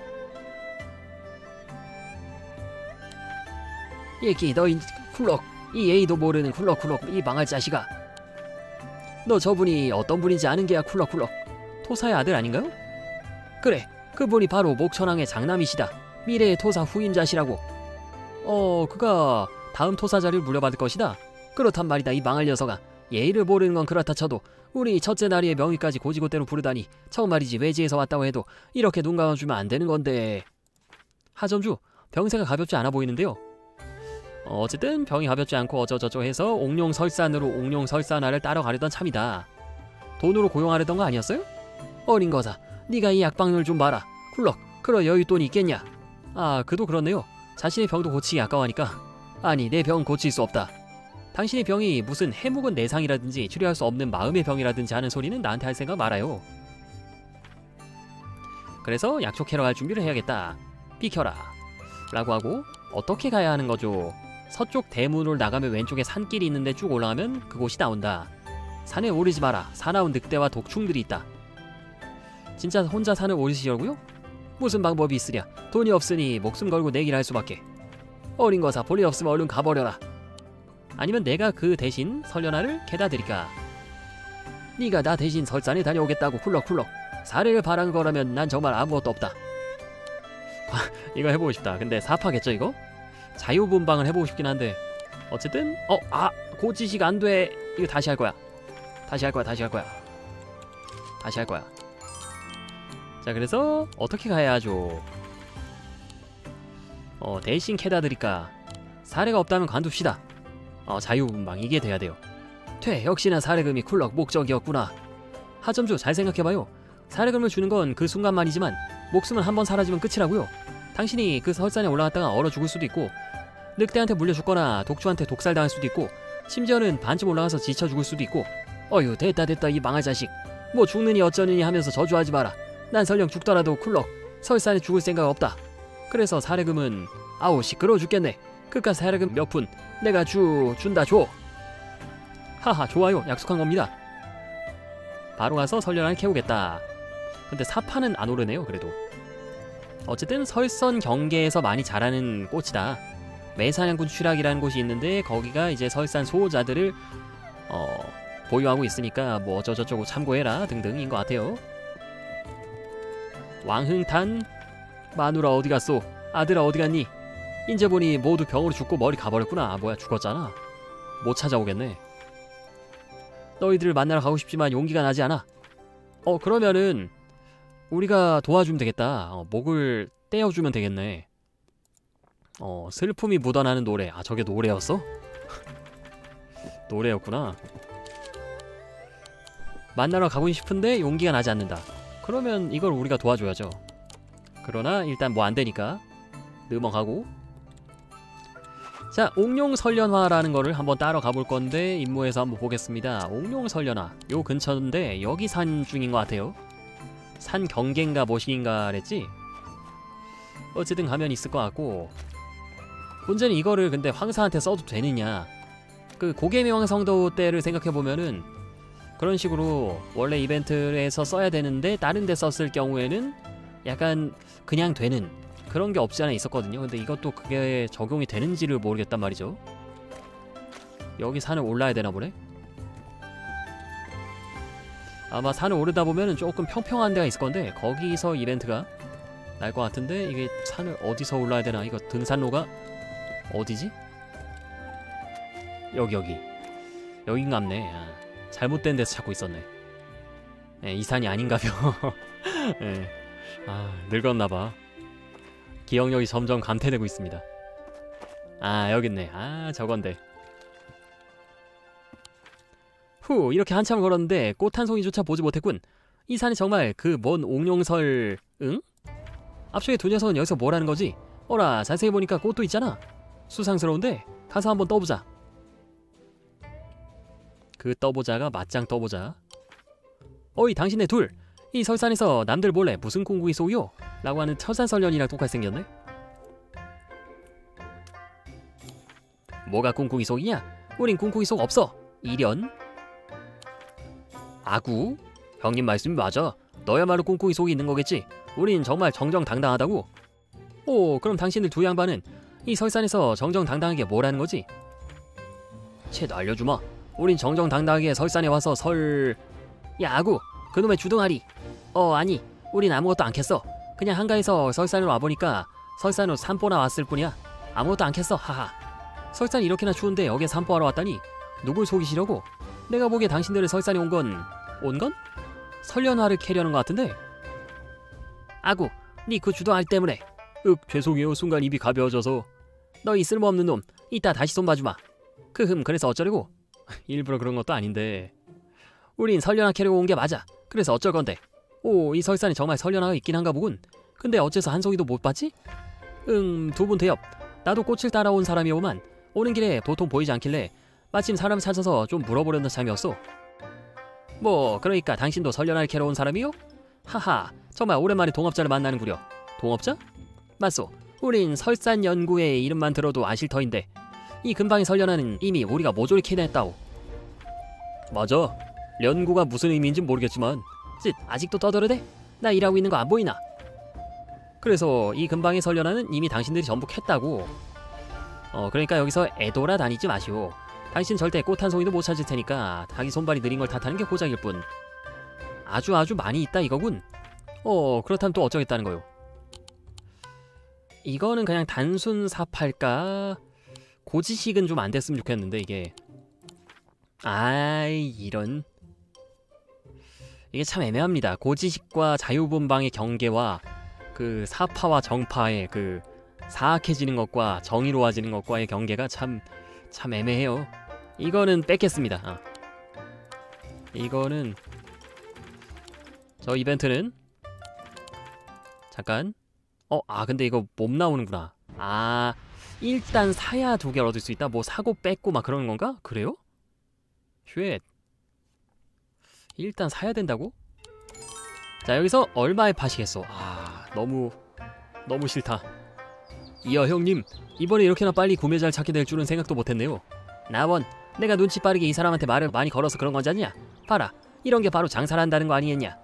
얘기 너희 쿨럭, 이 예의도 모르는 쿨럭쿨럭 이 망할 자식아. 너 저분이 어떤 분인지 아는 게야 쿨럭쿨럭. 토사의 아들 아닌가요? 그래, 그분이 바로 목천왕의 장남이시다. 미래의 토사 후임자시라고. 그가 다음 토사 자리를 물려받을 것이다. 그렇단 말이다. 이 망할 녀석아. 예의를 모르는 건 그렇다 쳐도 우리 첫째 나리의 명의까지 고지고대로 부르다니 정말이지. 외지에서 왔다고 해도 이렇게 눈 감아주면 안 되는 건데. 하점주, 병세가 가볍지 않아 보이는데요. 어쨌든 병이 가볍지 않고 어쩌저쩌 해서 옥룡설산으로 옥룡설산화를 따러 가려던 참이다. 돈으로 고용하려던 거 아니었어요? 어린 거사, 네가 이 약방을 좀 봐라. 쿨럭, 그럴 여윳돈이 있겠냐? 아, 그도 그렇네요. 자신의 병도 고치기 아까워하니까. 아니, 내 병 고칠 수 없다. 당신의 병이 무슨 해묵은 내상이라든지 치료할 수 없는 마음의 병이라든지 하는 소리는 나한테 할 생각 말아요. 그래서 약초 캐러 갈 준비를 해야겠다. 비켜라 라고 하고, 어떻게 가야 하는 거죠? 서쪽 대문으로 나가면 왼쪽에 산길이 있는데 쭉 올라가면 그곳이 나온다. 산에 오르지 마라. 사나운 늑대와 독충들이 있다. 진짜 혼자 산을 오르시려고요? 무슨 방법이 있으랴. 돈이 없으니 목숨 걸고 내기를 할 수밖에. 어린 거사, 볼일 없으면 얼른 가버려라. 아니면 내가 그 대신 설련화를 캐다 드릴까? 네가 나 대신 설산에 다녀오겠다고 쿨럭쿨럭 사례를 바란 거라면 난 정말 아무것도 없다. 이거 해보고 싶다. 근데 사파겠죠 이거? 자유분방을 해보고 싶긴 한데 어쨌든 고지식 안돼. 이거 다시 할 거야. 다시 할 거야. 자, 그래서 어떻게 가야 하죠? 대신 캐다 드릴까? 사례가 없다면 관둡시다. 자유분방 이게 돼야 돼요. 역시나 사례금이 쿨럭 목적이었구나. 하점주, 잘 생각해봐요. 사례금을 주는 건 그 순간만이지만 목숨은 한번 사라지면 끝이라고요. 당신이 그 설산에 올라갔다가 얼어 죽을 수도 있고, 늑대한테 물려 죽거나 독주한테 독살당할 수도 있고, 심지어는 반쯤 올라가서 지쳐 죽을 수도 있고. 어휴, 됐다 이 망할 자식. 뭐 죽느니 어쩌느니 하면서 저주하지 마라. 난 설령 죽더라도 쿨럭 설산에 죽을 생각 없다. 그래서 사례금은 아우 시끄러워 죽겠네. 그깟 사례금 몇 푼 내가 준다 줘. 하하, 좋아요. 약속한 겁니다. 바로 가서 설련을 캐오겠다. 근데 사파는 안 오르네요. 그래도 어쨌든 설선 경계에서 많이 자라는 꽃이다. 매사냥꾼 취락이라는 곳이 있는데 거기가 이제 설산 수호자들을 보유하고 있으니까 뭐 어쩌저쩌고 참고해라 등등인 것 같아요. 왕흥탄, 마누라 어디 갔소? 아들아 어디 갔니? 인제 보니 모두 병으로 죽고 머리 가버렸구나. 뭐야, 죽었잖아. 못 찾아오겠네. 너희들을 만나러 가고 싶지만 용기가 나지 않아. 그러면은 우리가 도와주면 되겠다. 목을 떼어주면 되겠네. 슬픔이 묻어나는 노래. 아, 저게 노래였어? 노래였구나. 만나러 가고 싶은데 용기가 나지 않는다. 그러면 이걸 우리가 도와줘야죠. 그러나 일단 뭐 안되니까 넘어가고. 자, 옥룡설련화라는 거를 한번 따러 가볼 건데 임무에서 한번 보겠습니다. 옥룡설련화 요 근처인데 여기 산 중인 것 같아요. 산 경계인가 뭐시인가 그랬지? 어쨌든 가면 있을 것 같고, 문제는 이거를 근데 황사한테 써도 되느냐. 그 고개명성도 때를 생각해보면은 그런 식으로 원래 이벤트에서 써야 되는데 다른 데 썼을 경우에는 약간 그냥 되는 그런 게 없지 않아 있었거든요. 근데 이것도 그게 적용이 되는지를 모르겠단 말이죠. 여기 산을 올라야 되나 보네? 아마 산을 오르다 보면은 조금 평평한 데가 있을 건데 거기서 이벤트가 날 것 같은데, 이게 산을 어디서 올라야 되나? 이거 등산로가 어디지? 여긴갑네. 잘못된 데서 찾고 있었네. 이 산이 아닌가벼. 늙었나봐. 기억력이 점점 감퇴되고 있습니다. 여깄네. 저건데. 이렇게 한참을 걸었는데 꽃 한 송이조차 보지 못했군. 이 산이 정말 그 먼 옥룡설... 응? 앞쪽에 두 녀석은 여기서 뭐라는 거지? 어라, 자세히 보니까 꽃도 있잖아. 수상스러운데 가서 한번 떠보자. 그 떠보자가 맞짱 떠보자. 어이, 당신네 둘! 이 설산에서 남들 몰래 무슨 꿍꿍이 쏘요? 라고 하는 철산설련이랑 똑같이 생겼네? 뭐가 꿍꿍이 속이냐? 우린 꿍꿍이 속 없어! 이련? 아구? 형님 말씀이 맞아. 너야말로 꿍꿍이 속이 있는 거겠지? 우린 정말 정정당당하다고? 오, 그럼 당신들 두 양반은 이 설산에서 정정당당하게 뭐라는 거지? 채 알려주마. 우린 정정당당하게 설산에 와서 야 아구, 그놈의 주둥아리. 아니, 우린 아무것도 안 캤어. 그냥 한가해서 설산으로 와보니까 설산으로 산보나 왔을 뿐이야. 아무것도 안 캤어. 하하. 설산이 이렇게나 추운데 여기에 산보하러 왔다니 누굴 속이시려고? 내가 보기에 당신들이 설산에 온 건 설련화를 캐려는 것 같은데? 아구, 니 그 주둥아리 때문에. 죄송해요. 순간 입이 가벼워져서. 너 이 쓸모없는 놈, 이따 다시 손 봐주마. 그래서 어쩌려고? 일부러 그런 것도 아닌데. 우린 설련화 캐려고 온 게 맞아. 그래서 어쩔 건데? 이 설산에 정말 설련화가 있긴 한가 보군. 근데 어째서 한 송이도 못 봤지? 두 분 대엽. 나도 꽃을 따라온 사람이오만 오는 길에 도통 보이지 않길래 마침 사람 찾아서 좀 물어보려는 참이었어. 그러니까 당신도 설련화를 캐러 온 사람이요? 하하, 정말 오랜만에 동업자를 만나는구려. 동업자? 맞소. 우린 설산 연구의 이름만 들어도 아실 터인데 이 근방의 설련화는 이미 우리가 모조리 캐냈다오. 맞아. 연구가 무슨 의미인지 모르겠지만 아직도 떠들어대? 나 일하고 있는 거 안 보이나? 그래서 이 근방의 설련화는 이미 당신들이 전부 캤다고. 그러니까 여기서 애돌아 다니지 마시오. 당신 절대 꽃 한 송이도 못 찾을 테니까 자기 손발이 느린 걸 탓하는 게 고작일 뿐. 아주 많이 있다 이거군. 그렇다면 또 어쩌겠다는 거요? 이거는 그냥 단순 사팔까? 고지식은 좀 안 됐으면 좋겠는데 이게. 이런. 이게 참 애매합니다. 고지식과 자유분방의 경계와 그 사파와 정파의 그 사악해지는 것과 정의로워지는 것과의 경계가 참 애매해요. 이거는 뺏겠습니다. 이거는 저 이벤트는 잠깐. 근데 이거 몸 나오는구나. 일단 사야 2개를 얻을 수 있다. 사고 뺏고 막 그러는 건가? 그래요? 쉣. 일단 사야 된다고? 자, 여기서 얼마에 파시겠어? 너무 싫다. 이야 형님, 이번에 이렇게나 빨리 구매자를 찾게 될 줄은 생각도 못했네요. 나원, 내가 눈치 빠르게 이 사람한테 말을 많이 걸어서 그런 거지 않냐? 봐라, 이런 게 바로 장사를 한다는 거 아니겠냐?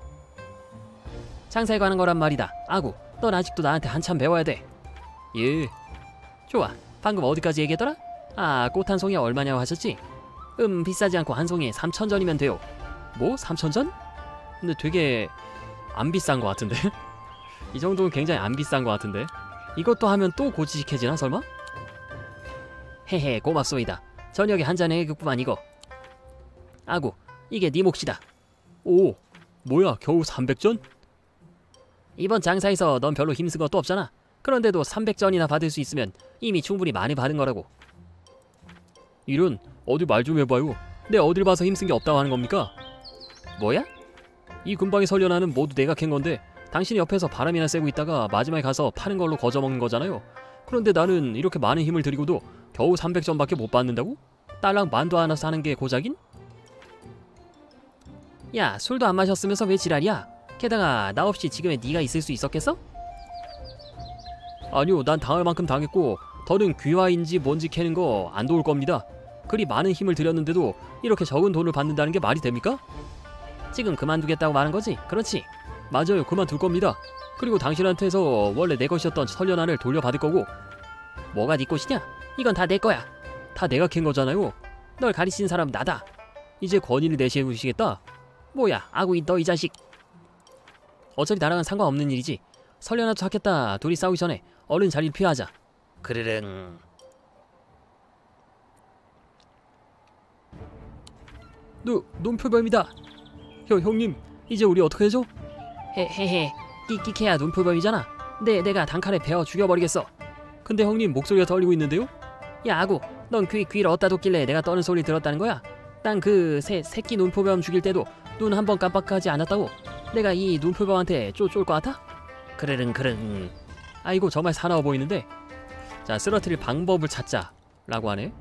장사에 관한 거란 말이다. 아구, 넌 아직도 나한테 한참 배워야 돼. 예. 좋아, 방금 어디까지 얘기했더라? 꽃 한 송이에 얼마냐고 하셨지? 비싸지 않고 한 송이에 3,000전이면 돼요. 3,000전? 근데 되게 안 비싼 거 같은데? 이 정도는 굉장히 안 비싼 거 같은데? 이것도 하면 또 고지식해지나 설마? 헤헤, 고맙소이다. 저녁에 한 잔의 애국구만 이거. 아구, 이게 네 몫이다. 뭐야, 겨우 300전? 이번 장사에서 넌 별로 힘쓴 것도 없잖아. 그런데도 300전이나 받을 수 있으면 이미 충분히 많이 받은 거라고. 이런, 어디 말 좀 해봐요. 내 어딜 봐서 힘쓴 게 없다고 하는 겁니까? 뭐야? 이 근방의 설련화는 모두 내가 캔 건데 당신이 옆에서 바람이나 쐬고 있다가 마지막에 가서 파는 걸로 거저먹는 거잖아요. 그런데 나는 이렇게 많은 힘을 들이고도 겨우 300전밖에 못 받는다고? 딸랑 만두 하나 사는 게 고작인? 야, 술도 안 마셨으면서 왜 지랄이야? 게다가 나 없이 지금의 네가 있을 수 있었겠어? 아니요, 난 당할 만큼 당했고 더는 귀화인지 뭔지 캐는 거 안 도울 겁니다. 그리 많은 힘을 들였는데도 이렇게 적은 돈을 받는다는 게 말이 됩니까? 지금 그만두겠다고 말한 거지? 그렇지? 맞아요, 그만둘 겁니다. 그리고 당신한테서 원래 내 것이었던 설련화를 돌려받을 거고. 뭐가 네 것이냐? 이건 다 내 거야. 다 내가 캔 거잖아요. 널 가리친 사람 나다. 이제 권위를 내세우시겠다? 뭐야, 아구이 너 이 자식. 어차피 나랑은 상관없는 일이지. 설련화도 찾겠다. 둘이 싸우기 전에 얼른 자리를 피하자. 그르릉. 눈표범이다. 형님, 이제 우리 어떡하죠? 헤헤헤, 끽끽해야 눈표범이잖아. 내가 단칼에 베어 죽여버리겠어. 근데 형님 목소리가 떨리고 있는데요? 야 아구, 넌 귀를 어디다 뒀길래 내가 떠는 소리 들었다는 거야? 난 그 새끼 눈표범 죽일 때도 눈 한 번 깜빡하지 않았다고. 내가 이 눈표범한테 쫄 것 같아? 그르릉. 아이고, 정말 사나워 보이는데. 자, 쓰러뜨릴 방법을 찾자 라고 하네.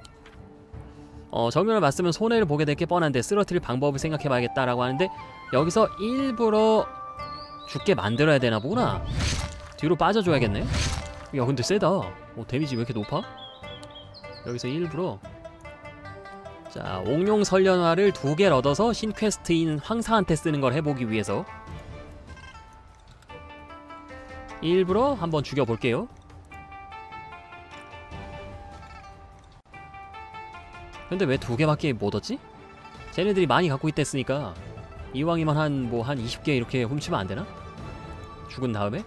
정면을 봤으면 손해를 보게 될 게 뻔한데 쓰러뜨릴 방법을 생각해봐야겠다라고 하는데 여기서 일부러 죽게 만들어야 되나 보구나. 뒤로 빠져줘야겠네. 야, 근데 세다. 데미지 왜 이렇게 높아? 여기서 일부러. 자, 옥룡 설련화를 2개를 얻어서 신퀘스트인 황사한테 쓰는 걸 해보기 위해서 일부러 한번 죽여볼게요. 근데 왜 2개밖에 못 얻지? 쟤네들이 많이 갖고 있댔으니까 이왕이면 한 20개 이렇게 훔치면 안 되나? 죽은 다음에?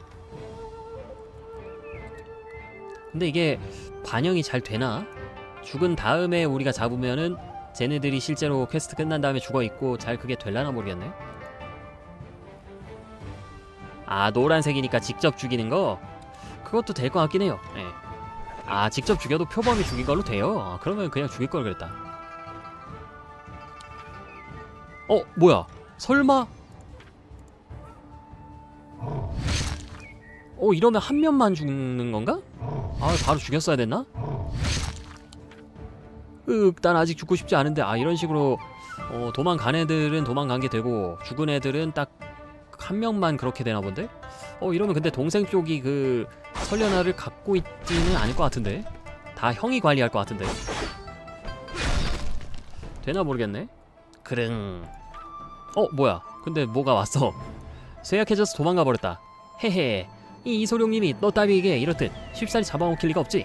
근데 이게 반영이 잘 되나? 죽은 다음에 우리가 잡으면은 쟤네들이 실제로 퀘스트 끝난 다음에 죽어있고 잘 그게 될라나 모르겠네. 아, 노란색이니까 직접 죽이는 거? 그것도 될 것 같긴 해요. 네. 아, 직접 죽여도 표범이 죽인 걸로 돼요? 그러면 그냥 죽일 걸 그랬다. 뭐야? 설마? 이러면 한 명만 죽는 건가? 아, 바로 죽였어야 됐나? 난 아직 죽고 싶지 않은데. 아, 이런 식으로 도망간 애들은 도망간 게 되고 죽은 애들은 딱 한 명만 그렇게 되나 본데? 이러면 근데 동생 쪽이 그 설련아를 갖고 있지는 않을 것 같은데? 다 형이 관리할 것 같은데? 되나 모르겠네? 그릉. 뭐야? 근데 뭐가 왔어? 쇠약해져서 도망가 버렸다. 헤헤. 이 이소룡님이 너 따위에게 이렇듯 쉽사리 잡아먹힐 리가 없지.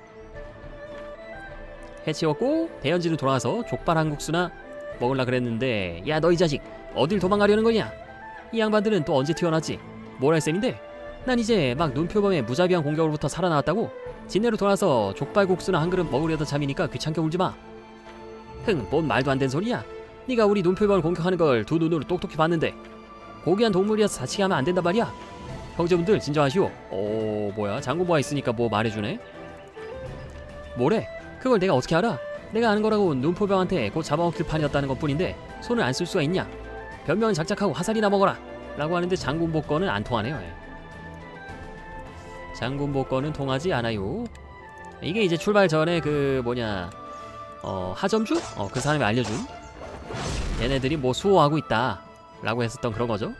해치웠고 대현지로 돌아와서 족발 한 국수나 먹으려 그랬는데, 야, 너 이 자식 어딜 도망가려는 거냐? 이 양반들은 또 언제 튀어나왔지? 뭘 할 셈인데? 난 이제 막 눈표범의 무자비한 공격으로부터 살아나왔다고? 진내로 돌아서 족발 국수나 한 그릇 먹으려던 참이니까 귀찮게 울지마. 뭔 말도 안 되는 소리야? 네가 우리 눈표범을 공격하는 걸 두 눈으로 똑똑히 봤는데 고귀한 동물이라서 다치게 하면 안 된단 말이야. 형제분들 진정하시오. 뭐야, 장군보가 있으니까 뭐 말해주네? 뭐래? 그걸 내가 어떻게 알아? 내가 아는 거라고 눈표범한테 곧 잡아먹힐 판이었다는 것뿐인데 손을 안 쓸 수가 있냐? 변명은 작작하고 화살이나 먹어라 라고 하는데 장군보 거는 안 통하네요. 장군보 거는 통하지 않아요. 이게 이제 출발 전에 그 뭐냐 하점주? 그 사람이 알려준, 얘네들이 뭐 수호하고 있다 라고 했었던 그런 거죠.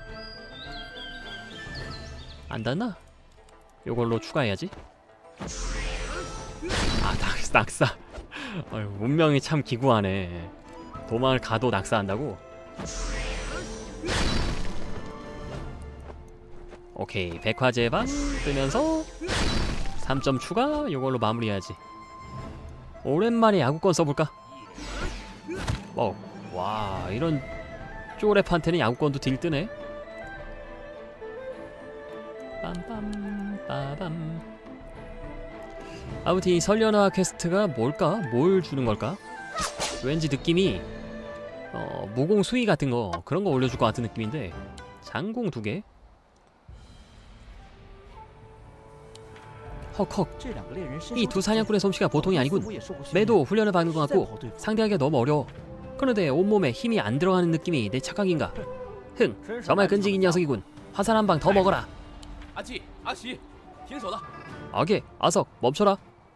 안 닿나? 요걸로 추가해야지. 아, 낙사. 운명이 참 기구하네. 도망을 가도 낙사한다고? 오케이, 백화제방 뜨면서 3점 추가. 요걸로 마무리해야지. 오랜만에 야구권 써볼까? 와, 이런 쪼랩한테는 야구권도 딜 뜨네. 빰빰 빠밤. 아무튼 이 설련화 퀘스트가 뭘까? 뭘 주는 걸까? 왠지 느낌이 무공 수위 같은 거, 그런 거 올려줄 것 같은 느낌인데. 장공 2개? 헉헉. 이 두 사냥꾼의 솜씨가 보통이 아니군. 매도 훈련을 받는 것 같고 상대하기가 너무 어려워. 그런데 온몸에 힘이 안 들어가는 느낌이 내 착각인가? 정말 끈질긴 녀석이군. 화살 한 방 더 먹어라. 아게, 아석, 멈춰라.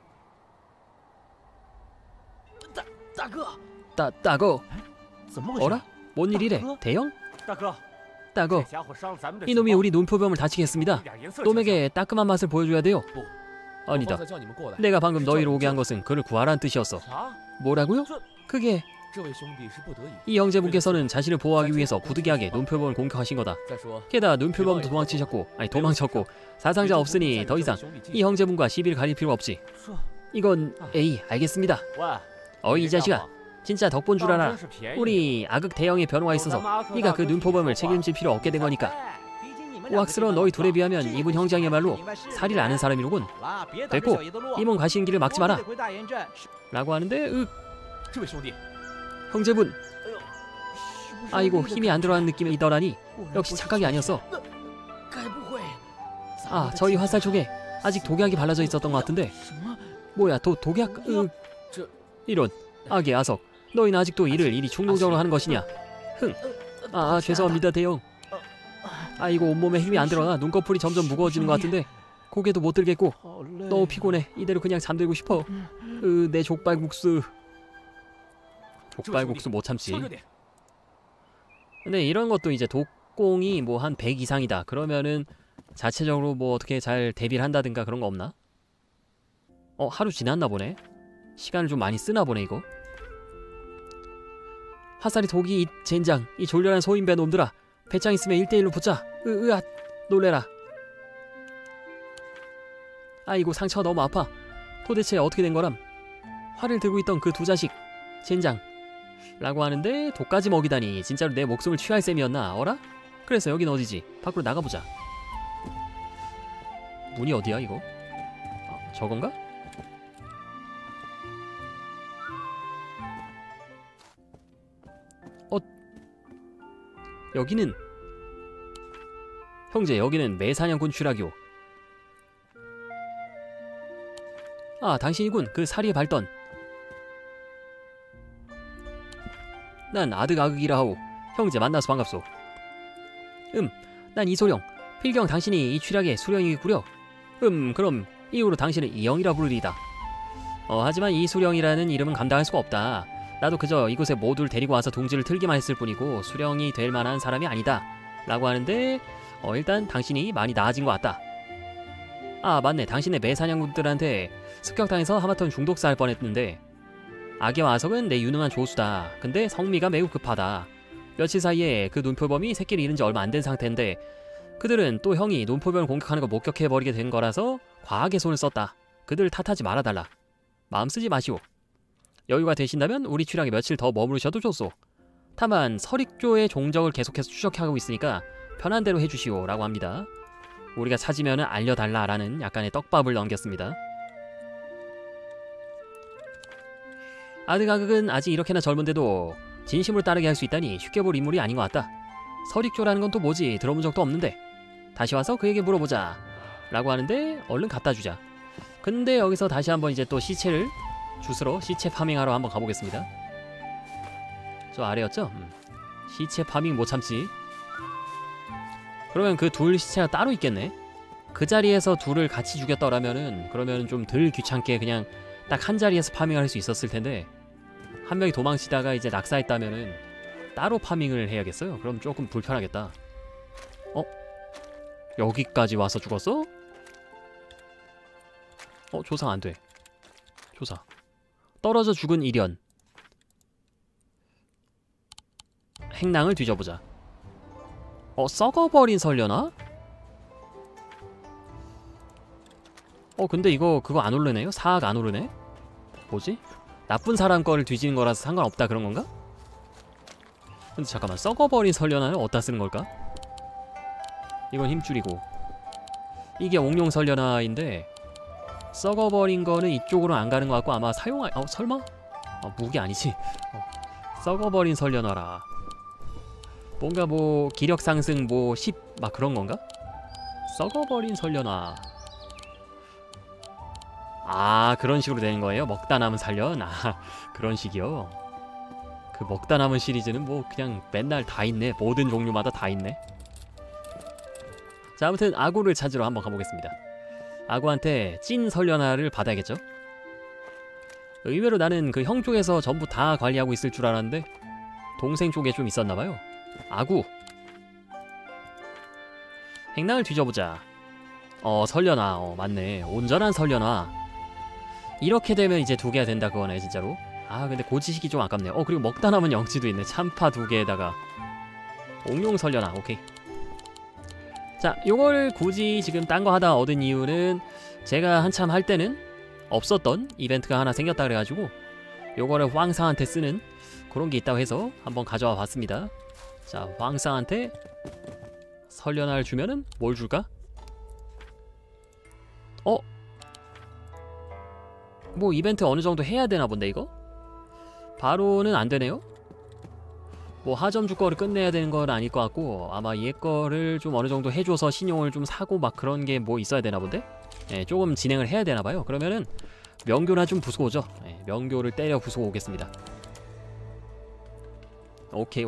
따거. 어라? 뭔 일이래? 대형? 따거, 이놈이 우리 눈표범을 다치게 했습니다. 놈에게 따끔한 맛을 보여줘야 돼요. 아니다. 내가 방금 너희를 오게 한 것은 그를 구하라는 뜻이었어. 뭐라고요? 그게... 이 형제분께서는 자신을 보호하기 위해서 부득이하게 눈표범을 공격하신 거다. 게다가 눈표범도 도망쳤고 사상자 없으니 더 이상 이 형제분과 시비를 가릴 필요 없지. 이건... 에이, 알겠습니다. 이 자식아, 진짜 덕분 줄 알아. 우리 악극 대형의 변호가 있어서 네가 그 눈표범을 책임질 필요 없게 된 거니까. 우악스러운 너희 둘에 비하면 이분 형장이야말로 살이를 아는 사람이로군. 됐고, 이 몸 가시는 길을 막지 마라 라고 하는데, 형제분, 아이고, 힘이 안 들어가는 느낌이 있더라니. 역시 착각이 아니었어. 아, 저희 화살 쪽에 아직 독약이 발라져 있었던 것 같은데. 뭐야, 독약? 이런. 아게, 아석, 너희는 아직도 일을 이리 충동적으로 하는 것이냐? 죄송합니다, 대형. 아이고, 온몸에 힘이 안 들어가 눈꺼풀이 점점 무거워지는 것 같은데 고개도 못 들겠고 너무 피곤해. 이대로 그냥 잠들고 싶어. 내 족발국수 못 참지. 근데 이런 것도 이제 독공이 뭐 한 100 이상이다 그러면은 자체적으로 뭐 어떻게 잘 대비를 한다든가 그런 거 없나? 하루 지났나 보네. 시간을 좀 많이 쓰나 보네 이거. 화살이 독이 이 젠장, 이 졸렬한 소인배 놈들아. 배짱 있으면 1대1로 붙자. 으앗, 놀래라. 아이고, 상처가 너무 아파. 도대체 어떻게 된 거람? 활을 들고 있던 그 두 자식, 젠장 라고 하는데 독까지 먹이다니 진짜로 내 목숨을 취할 셈이었나? 어라? 그래서 여긴 어디지? 밖으로 나가보자. 문이 어디야 이거? 아, 저건가? 여기는 형제 여기는 매사냥꾼 취락이오. 아 당신이군 그 사리의 발던. 난 아득아극이라 하오. 형제 만나서 반갑소. 난 이소령. 필경 당신이 이 취락의 수령이구려. 그럼 이후로 당신은 이영이라 부르리이다. 하지만 이수령이라는 이름은 감당할 수가 없다. 나도 그저 이곳에 모두를 데리고 와서 둥지를 틀기만 했을 뿐이고 수령이 될 만한 사람이 아니다 라고 하는데 일단 당신이 많이 나아진 것 같다. 아 맞네 당신의 매사냥꾼들한테 습격당해서 하마터면 중독사 할 뻔했는데 악의 아석은 내 유능한 조수다. 근데 성미가 매우 급하다. 며칠 사이에 그 눈표범이 새끼를 잃은 지 얼마 안 된 상태인데 그들은 또 형이 눈표범을 공격하는 거 목격해버리게 된 거라서 과하게 손을 썼다. 그들을 탓하지 말아달라. 마음 쓰지 마시오. 여유가 되신다면 우리 취락에 며칠 더 머무르셔도 좋소. 다만 서릭조의 종적을 계속해서 추적하고 있으니까 편한 대로 해주시오 라고 합니다. 우리가 찾으면 알려달라 라는 약간의 떡밥을 넘겼습니다. 아드가극은 아직 이렇게나 젊은데도 진심으로 따르게 할 수 있다니 쉽게 볼 인물이 아닌 것 같다. 서릭조라는 건 또 뭐지? 들어본 적도 없는데 다시 와서 그에게 물어보자 라고 하는데 얼른 갖다주자. 근데 여기서 다시 한번 이제 또 시체를 주스러 시체 파밍하러 한번 가보겠습니다. 저 아래였죠? 시체 파밍 못 참지. 그러면 그 둘 시체가 따로 있겠네. 그 자리에서 둘을 같이 죽였더라면은 그러면은 좀 덜 귀찮게 그냥 딱 한 자리에서 파밍을 할 수 있었을 텐데 한 명이 도망치다가 이제 낙사했다면은 따로 파밍을 해야겠어요. 그럼 조금 불편하겠다. 여기까지 와서 죽었어? 조사 안 돼. 조사. 떨어져 죽은 일현. 행랑을 뒤져보자. 썩어버린 설려나? 근데 이거 그거 안 오르네요? 사악 안 오르네? 뭐지? 나쁜 사람 거를 뒤지는 거라서 상관없다 그런 건가? 근데 잠깐만 썩어버린 설려나는 어디다 쓰는 걸까? 이건 힘줄이고 이게 옥룡 설려나인데 썩어버린 거는 이쪽으로 안 가는 것 같고 아마 설마? 무기 아니지? 썩어버린 설려나라. 뭔가 뭐 기력 상승 뭐 10 막 그런 건가? 썩어버린 설려나. 아 그런 식으로 되는 거예요? 먹다 남은 살련? 아 그런 식이요? 그 먹다 남은 시리즈는 뭐 그냥 맨날 다 있네. 모든 종류마다 다 있네. 자 아무튼 아구를 찾으러 한번 가보겠습니다. 아구한테 찐 설련화를 받아야겠죠? 의외로 나는 그 형 쪽에서 전부 다 관리하고 있을 줄 알았는데 동생 쪽에 좀 있었나봐요. 아구 행랑을 뒤져보자. 설련화 맞네. 온전한 설련화. 이렇게 되면 이제 2개가 된다 그거네 진짜로. 아 근데 고지식이 좀 아깝네요. 그리고 먹다 남은 영치도 있네. 참파 2개에다가 옥룡 설련화. 오케이. 자 요걸 굳이 지금 딴 거 하다 얻은 이유는 제가 한참 할 때는 없었던 이벤트가 하나 생겼다 그래가지고 요거를 황상한테 쓰는 그런 게 있다고 해서 한번 가져와 봤습니다. 자 황상한테 설련화를 주면은 뭘 줄까? 뭐 이벤트 어느 정도 해야 되나 본데 이거? 바로는 안 되네요? 뭐 하점주 거를 끝내야 되는 건 아닐 것 같고 아마 얘 거를 좀 어느 정도 해줘서 신용을 좀 사고 막 그런 게 뭐 있어야 되나 본데? 조금 진행을 해야 되나 봐요. 그러면은 명교나 좀 부수고 오죠. 명교를 때려 부수고 오겠습니다. 오케이.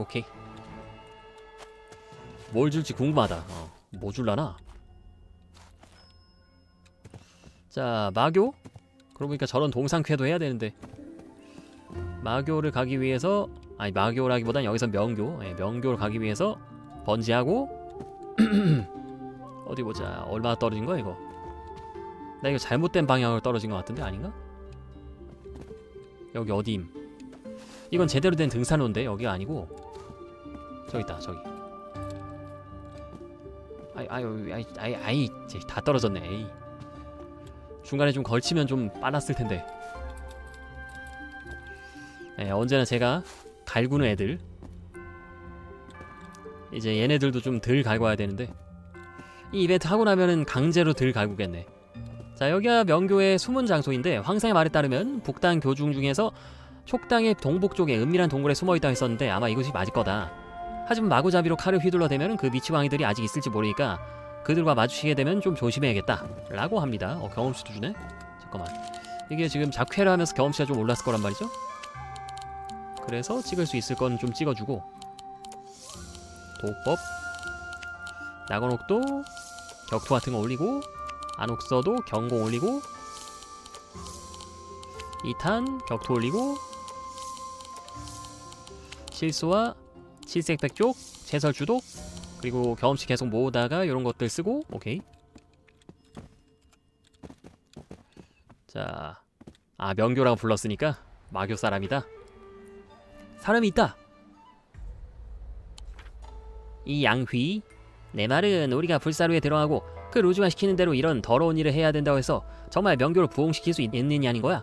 뭘 줄지 궁금하다. 뭐 줄라나? 자 마교? 그러고 보니까 저런 동상쾌도 해야 되는데 마교를 가기 위해서 아니 마교라기보단 여기서 명교 명교를 가기 위해서 번지하고 어디 보자. 얼마나 떨어진 거야 이거? 나 이거 잘못된 방향으로 떨어진 것 같은데 아닌가? 여기 어디임? 이건 제대로 된 등산로인데 여기가 아니고 저기 있다 저기. 아이 다 떨어졌네. 에이. 중간에 좀 걸치면 좀 빨랐을 텐데. 네, 언제나 제가 갈구는 애들. 이제 얘네들도 좀 덜 갈궈야 되는데 이 이벤트 하고 나면은 강제로 덜 갈구겠네. 자, 여기가 명교의 숨은 장소인데 황상의 말에 따르면 북단 교중 중에서 촉당의 동북 쪽에 은밀한 동굴에 숨어있다고 했었는데 아마 이곳이 맞을 거다. 하지만 마구잡이로 칼을 휘둘러대면 그 미치광이들이 아직 있을지 모르니까 그들과 마주치게 되면 좀 조심해야겠다 라고 합니다. 경험치도 주네? 잠깐만, 이게 지금 작회를 하면서 경험치가 좀 올랐을 거란 말이죠? 그래서 찍을 수 있을 건 좀 찍어주고, 도법 낙원옥도 격투 같은 거 올리고, 안옥서도 경공 올리고, 2탄 격투 올리고, 실수와 칠색백족, 채설주독, 그리고 경험치 계속 모으다가 이런 것들 쓰고. 오케이. 자, 명교라고 불렀으니까 마교 사람이다. 사람이 있다. 이 양휘, 내 말은 우리가 불사루에 들어가고 그 루즈가 시키는 대로 이런 더러운 일을 해야 된다고 해서 정말 명교를 부흥시킬 수 있느냐는 거야.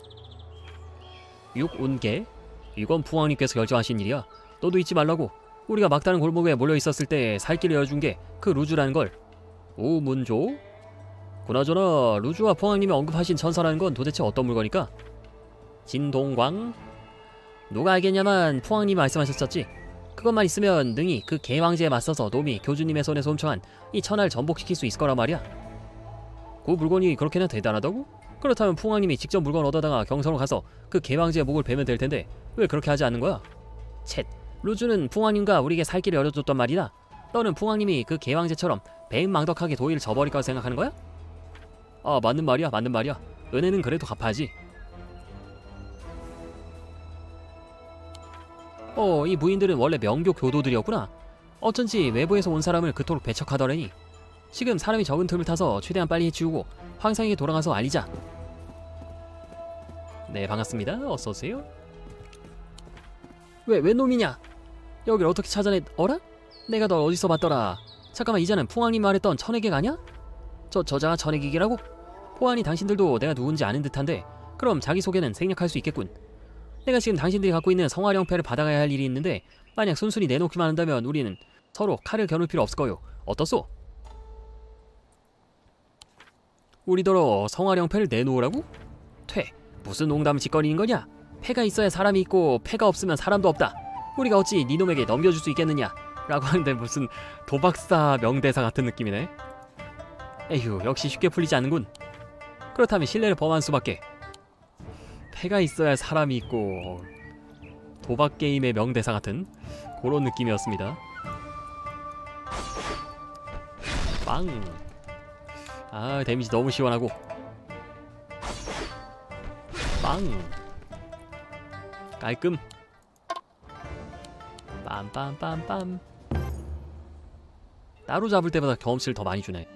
육운계, 이건 부왕님께서 결정하신 일이야. 너도 잊지 말라고. 우리가 막다른 골목에 몰려 있었을 때 살 길을 여준 게 그 루즈라는 걸. 우문조? 그나저나 루즈와 부왕님이 언급하신 천사라는 건 도대체 어떤 물건일까? 진동광? 누가 알겠냐만 부왕님이 말씀하셨었지. 그것만 있으면 능히 그 개왕제에 맞서서 놈이 교주님의 손에서 훔쳐간 이 천하를 전복시킬 수 있을 거란 말이야. 그 물건이 그렇게나 대단하다고? 그렇다면 풍왕님이 직접 물건 얻어다가 경서로 가서 그 개왕제의 목을 베면 될 텐데 왜 그렇게 하지 않는 거야? 쳇, 루즈는 풍왕님과 우리에게 살 길을 열어줬단 말이다. 너는 풍왕님이 그 개왕제처럼 배은망덕하게 도의를 저버릴 거라 생각하는 거야? 맞는 말이야, 맞는 말이야. 은혜는 그래도 갚아야지. 이 부인들은 원래 명교 교도들이었구나. 어쩐지 외부에서 온 사람을 그토록 배척하더래니. 지금 사람이 적은 틈을 타서 최대한 빨리 해치우고 황상에게 돌아가서 알리자. 네, 반갑습니다. 어서오세요. 왜 놈이냐? 여길 어떻게 찾아내... 어라? 내가 널 어디서 봤더라. 잠깐만, 이자는 풍왕님 말했던 천액객 아냐? 저자가 천액객이라고? 보아하니 당신들도 내가 누군지 아는 듯한데 그럼 자기소개는 생략할 수 있겠군. 내가 지금 당신들이 갖고 있는 성화령패를 받아가야 할 일이 있는데 만약 순순히 내놓기만 한다면 우리는 서로 칼을 겨눌 필요 없을 거요. 어떻소? 우리더러 성화령패를 내놓으라고? 퇴, 무슨 농담을 짓거리는 거냐? 패가 있어야 사람이 있고 패가 없으면 사람도 없다. 우리가 어찌 니놈에게 넘겨줄 수 있겠느냐? 라고 하는데 무슨 도박사 명대사 같은 느낌이네. 에휴, 역시 쉽게 풀리지 않는군. 그렇다면 신뢰를 범한 수밖에. 패가 있어야 사람이 있고 도박게임의 명대사 같은 그런 느낌이었습니다. 빵! 데미지 너무 시원하고. 빵! 깔끔. 빰빰빰빰. 따로 잡을 때보다 경험치를 더 많이 주네.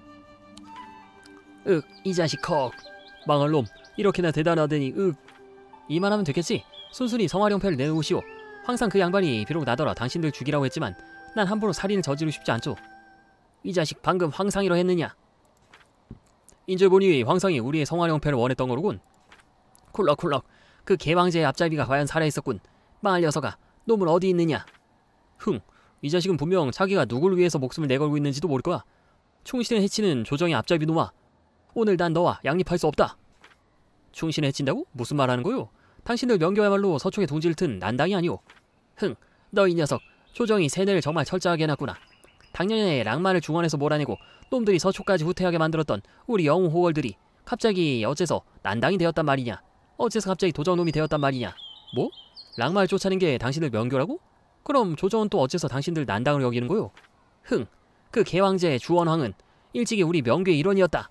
이 자식 컥. 망할 놈. 이렇게나 대단하더니 이만하면 되겠지? 순순히 성화령패를 내놓으시오. 항상 그 양반이 비록 나더러 당신들 죽이라고 했지만 난 함부로 살인을 저지르고 싶지 않죠. 이 자식 방금 황상이라 했느냐? 인줄 보니 황상이 우리의 성화령패를 원했던 거로군. 쿨럭쿨럭. 그 개왕제의 앞잡이가 과연 살아있었군. 망할 녀석아, 놈은 어디 있느냐? 이 자식은 분명 자기가 누굴 위해서 목숨을 내걸고 있는지도 모를 거야. 충신을 해치는 조정의 앞잡이 놈아. 오늘 난 너와 양립할 수 없다. 충신을 해친다고? 무슨 말 하는 거요? 당신들 명교야말로 서촉에 둥지를 튼 난당이 아니오. 너 이 녀석. 조정이 세뇌를 정말 철저하게 해놨구나. 당년에 랑만을 중원에서 몰아내고 놈들이 서촉까지 후퇴하게 만들었던 우리 영웅 호걸들이 갑자기 어째서 난당이 되었단 말이냐? 어째서 갑자기 도정놈이 되었단 말이냐? 뭐? 랑마를 쫓아낸 게 당신들 명교라고? 그럼 조정은 또 어째서 당신들 난당을 여기는 거요? 그 개왕제 주원황은 일찍이 우리 명교의 일원이었다.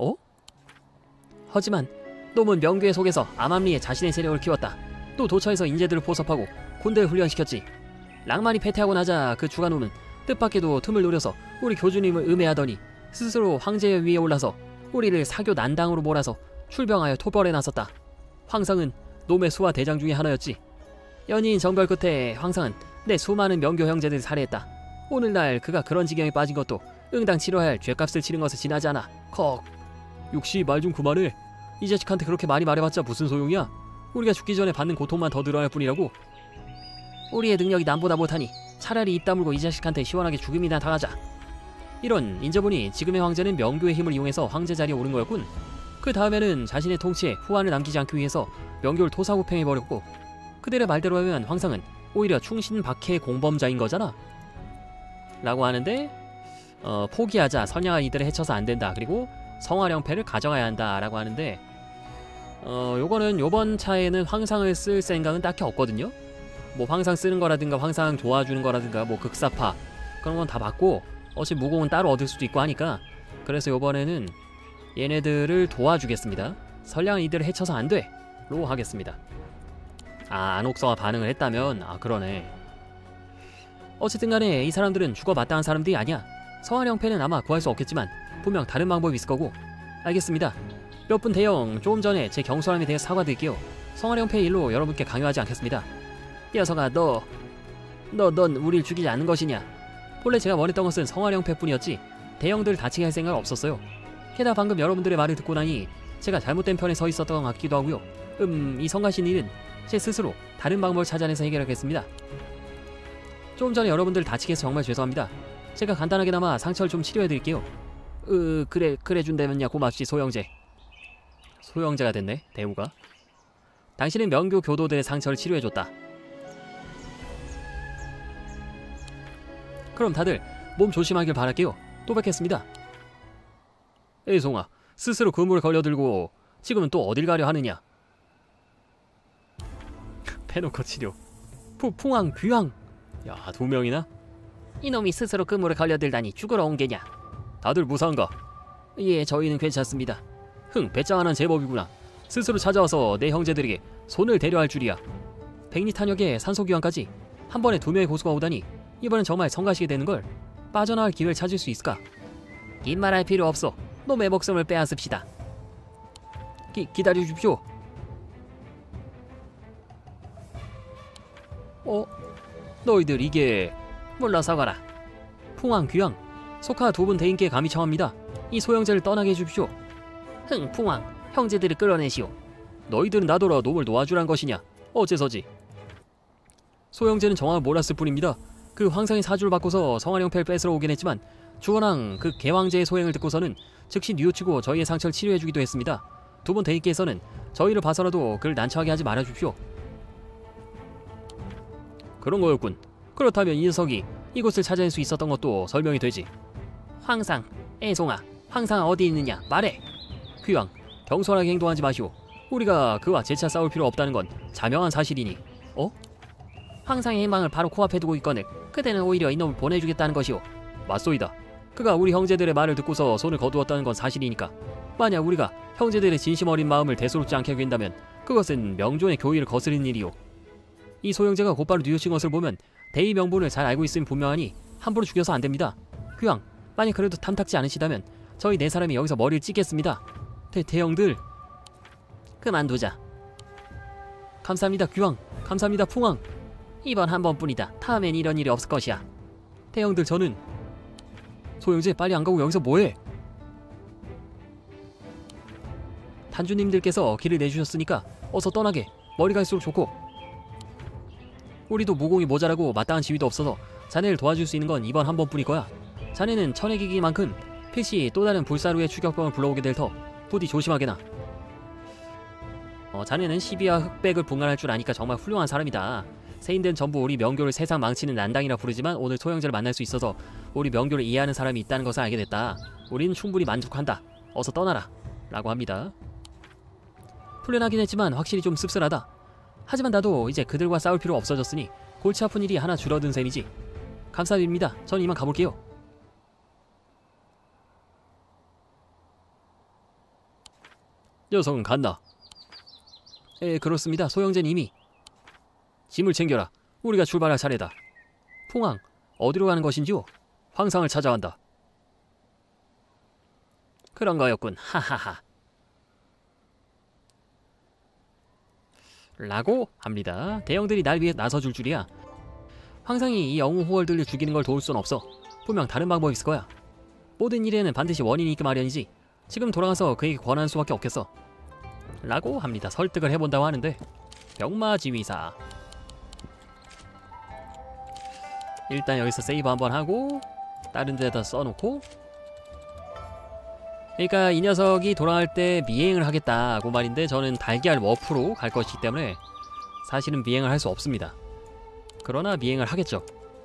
하지만 놈은 명교의 속에서 암암리에 자신의 세력을 키웠다. 또 도처에서 인재들을 포섭하고 군대를 훈련시켰지. 랑만이 패퇴하고 나자 그 주가놈은 뜻밖에도 틈을 노려서 우리 교주님을 음해하더니 스스로 황제의 위에 올라서 우리를 사교 난당으로 몰아서 출병하여 토벌에 나섰다. 황상은 놈의 수하 대장 중에 하나였지. 연이은 정벌 끝에 황상은 내 수많은 명교 형제들을 살해했다. 오늘날 그가 그런 지경에 빠진 것도 응당 치러야 할 죗값을 치른 것에 지나지 않아. 컥. 육시 말 좀 그만해. 이 자식한테 그렇게 많이 말해봤자 무슨 소용이야? 우리가 죽기 전에 받는 고통만 더 늘어날 뿐이라고. 우리의 능력이 남보다 못하니 차라리 입 다물고 이 자식한테 시원하게 죽음이나 당하자. 이런 인저분이 지금의 황제는 명교의 힘을 이용해서 황제 자리에 오른 거였군. 그 다음에는 자신의 통치에 후환을 남기지 않기 위해서 명교를 토사구팽해버렸고, 그들의 말대로 하면 황상은 오히려 충신박해의 공범자인 거잖아. 라고 하는데 포기하자. 선량한 이들을 해쳐서 안 된다. 그리고 성화령패를 가져가야 한다 라고 하는데, 요거는 요번 차에는 황상을 쓸 생각은 딱히 없거든요. 뭐 황상 쓰는 거라든가 황상 도와주는 거라든가 뭐 극사파 그런 건 다 받고 어차피 무공은 따로 얻을 수도 있고 하니까, 그래서 요번에는 얘네들을 도와주겠습니다. 선량한 이들을 해쳐서 안 돼! 로 하겠습니다. 안옥서가 반응을 했다면 그러네. 어쨌든 간에 이 사람들은 죽어 마땅한 사람들이 아니야. 성화령패는 아마 구할 수 없겠지만 분명 다른 방법이 있을 거고. 알겠습니다. 몇 분 대영, 조금 전에 제 경솔함에 대해 사과드릴게요. 성화령패 일로 여러분께 강요하지 않겠습니다. 녀석아, 넌 우릴 죽이지 않는 것이냐. 본래 제가 원했던 것은 성화령패뿐이었지 대영들을 다치게 할 생각은 없었어요. 게다가 방금 여러분들의 말을 듣고 나니 제가 잘못된 편에 서 있었던 것 같기도 하고요. 이 성가신 일은 제 스스로 다른 방법을 찾아내서 해결하겠습니다. 조금 전에 여러분들 다치게 해서 정말 죄송합니다. 제가 간단하게나마 상처를 좀 치료해드릴게요. 그래 준다면야 고맙지. 소형제가 됐네, 대우가. 당신은 명교 교도들의 상처를 치료해줬다. 그럼 다들 몸 조심하길 바랄게요. 또 뵙겠습니다. 에이송아, 스스로 그물을 걸려들고 지금은 또 어딜 가려 하느냐. 패놓고 치료. 풍왕, 귀왕. 야, 2명이나? 이놈이 스스로 그물을 걸려들다니 죽으러 온 게냐. 다들 무사한가? 예, 저희는 괜찮습니다. 배짱 하나는 제법이구나. 스스로 찾아와서 내 형제들에게 손을 대려 할 줄이야. 백리 탄역에 산소기환까지 한 번에 2명의 고수가 오다니 이번엔 정말 성가시게 되는걸. 빠져나갈 기회를 찾을 수 있을까? 긴 말할 필요 없어. 놈의 목숨을 빼앗읍시다. 기다려주십시오. 너희들 이게... 물러서거라. 풍왕, 귀왕, 소카 2분 대인께 감히 청합니다. 이 소형제를 떠나게 해주십시오. 풍왕, 형제들을 끌어내시오. 너희들은 나더러 놈을 놓아주란 것이냐. 어째서지? 소형제는 정황을 몰랐을 뿐입니다. 그 황상의 사주를 바꿔서 성화령패를 뺏으러 오긴 했지만 주원왕 그 개왕제의 소행을 듣고서는 즉시 뉘우치고 저희의 상처를 치료해주기도 했습니다. 2분 대인께서는 저희를 봐서라도 그를 난처하게 하지 말아주십시오. 그런 거였군. 그렇다면 이 녀석이 이곳을 찾아낼 수 있었던 것도 설명이 되지. 황상, 애송아, 황상 어디 있느냐 말해. 귀왕, 경솔하게 행동하지 마시오. 우리가 그와 재차 싸울 필요 없다는 건 자명한 사실이니. 황상의 행방을 바로 코앞에 두고 있거늘 그대는 오히려 이놈을 보내주겠다는 것이오. 맞소이다. 그가 우리 형제들의 말을 듣고서 손을 거두었다는 건 사실이니까. 만약 우리가 형제들의 진심 어린 마음을 대수롭지 않게 하게 된다면 그것은 명존의 교의를 거스르는 일이오. 이 소형제가 곧바로 뉘우친 것을 보면 대의 명분을 잘 알고 있음이 분명하니 함부로 죽여서 안 됩니다. 귀왕, 만약 그래도 탐탁지 않으시다면 저희 4사람이 여기서 머리를 찢겠습니다. 대형들, 그만두자. 감사합니다 귀왕. 감사합니다 풍왕. 이번 한 번뿐이다. 다음엔 이런 일이 없을 것이야. 대형들, 저는... 소형제, 빨리 안 가고 여기서 뭐해? 단주님들께서 길을 내주셨으니까 어서 떠나게. 머리 갈수록 좋고. 우리도 무공이 모자라고 마땅한 지위도 없어서 자네를 도와줄 수 있는 건 이번 한 번뿐일 거야. 자네는 천액이기만큼 필시 또 다른 불사루의 추격병을 불러오게 될 터 부디 조심하게나. 자네는 시비와 흑백을 분간할 줄 아니까 정말 훌륭한 사람이다. 세인들은 전부 우리 명교를 세상 망치는 난당이라 부르지만 오늘 소형제를 만날 수 있어서 우리 명교를 이해하는 사람이 있다는 것을 알게 됐다. 우리는 충분히 만족한다. 어서 떠나라. 라고 합니다. 풀려나긴 했지만 확실히 좀 씁쓸하다. 하지만 나도 이제 그들과 싸울 필요 없어졌으니 골치 아픈 일이 하나 줄어든 셈이지. 감사드립니다. 전 이만 가볼게요. 녀석은 갔나? 그렇습니다. 소형제는 이미. 짐을 챙겨라. 우리가 출발할 차례다. 풍왕, 어디로 가는 것인지요? 황상을 찾아간다. 그런 거였군. 하하하. 라고 합니다. 대형들이 날 위해 나서줄 줄이야. 황상이 이 영웅 호월들을 죽이는 걸 도울 순 없어. 분명 다른 방법이 있을 거야. 모든 일에는 반드시 원인이 있기 마련이지. 지금 돌아가서 그에게 권하는 수밖에 없겠어. 라고 합니다. 설득을 해본다고 하는데 병마지휘사. 일단 여기서 세이브 한번 하고 다른 데다 써놓고, 그러니까 이 녀석이 돌아갈 때 미행을 하겠다고 말인데, 저는 달걀 워프로 갈 것이기 때문에 사실은 미행을 할 수 없습니다. 그러나 미행을 하겠죠.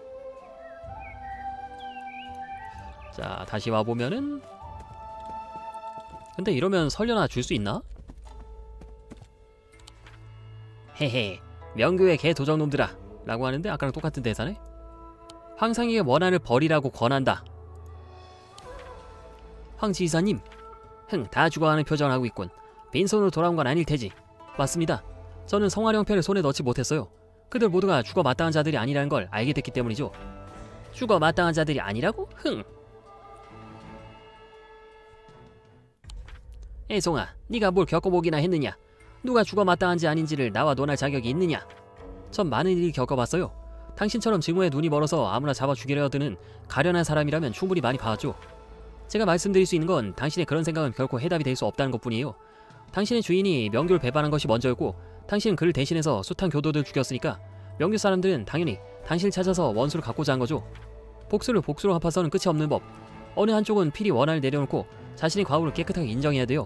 자, 다시 와보면은, 근데 이러면 설려나 줄 수 있나? 헤헤, 명교의 개 도적놈들아 라고 하는데 아까랑 똑같은 대사네. 황상에게 원한을 버리라고 권한다. 황지휘사님, 다 죽어가는 표정을 하고 있군. 빈손으로 돌아온 건 아닐 테지. 맞습니다. 저는 성화령패를 손에 넣지 못했어요. 그들 모두가 죽어 마땅한 자들이 아니라는 걸 알게 됐기 때문이죠. 죽어 마땅한 자들이 아니라고? 애송아, 네가 뭘 겪어보기나 했느냐? 누가 죽어 마땅한지 아닌지를 나와 논할 자격이 있느냐? 전 많은 일을 겪어봤어요. 당신처럼 증오에 눈이 멀어서 아무나 잡아 죽이려 드는 가련한 사람이라면 충분히 많이 봐왔죠. 제가 말씀드릴 수 있는 건 당신의 그런 생각은 결코 해답이 될 수 없다는 것뿐이에요. 당신의 주인이 명교를 배반한 것이 먼저였고, 당신은 그를 대신해서 숱한 교도들 죽였으니까 명교 사람들은 당연히 당신을 찾아서 원수를 갚고자 한 거죠. 복수를 복수로 갚아서는 끝이 없는 법. 어느 한쪽은 필히 원한을 내려놓고 자신의 과오를 깨끗하게 인정해야 돼요.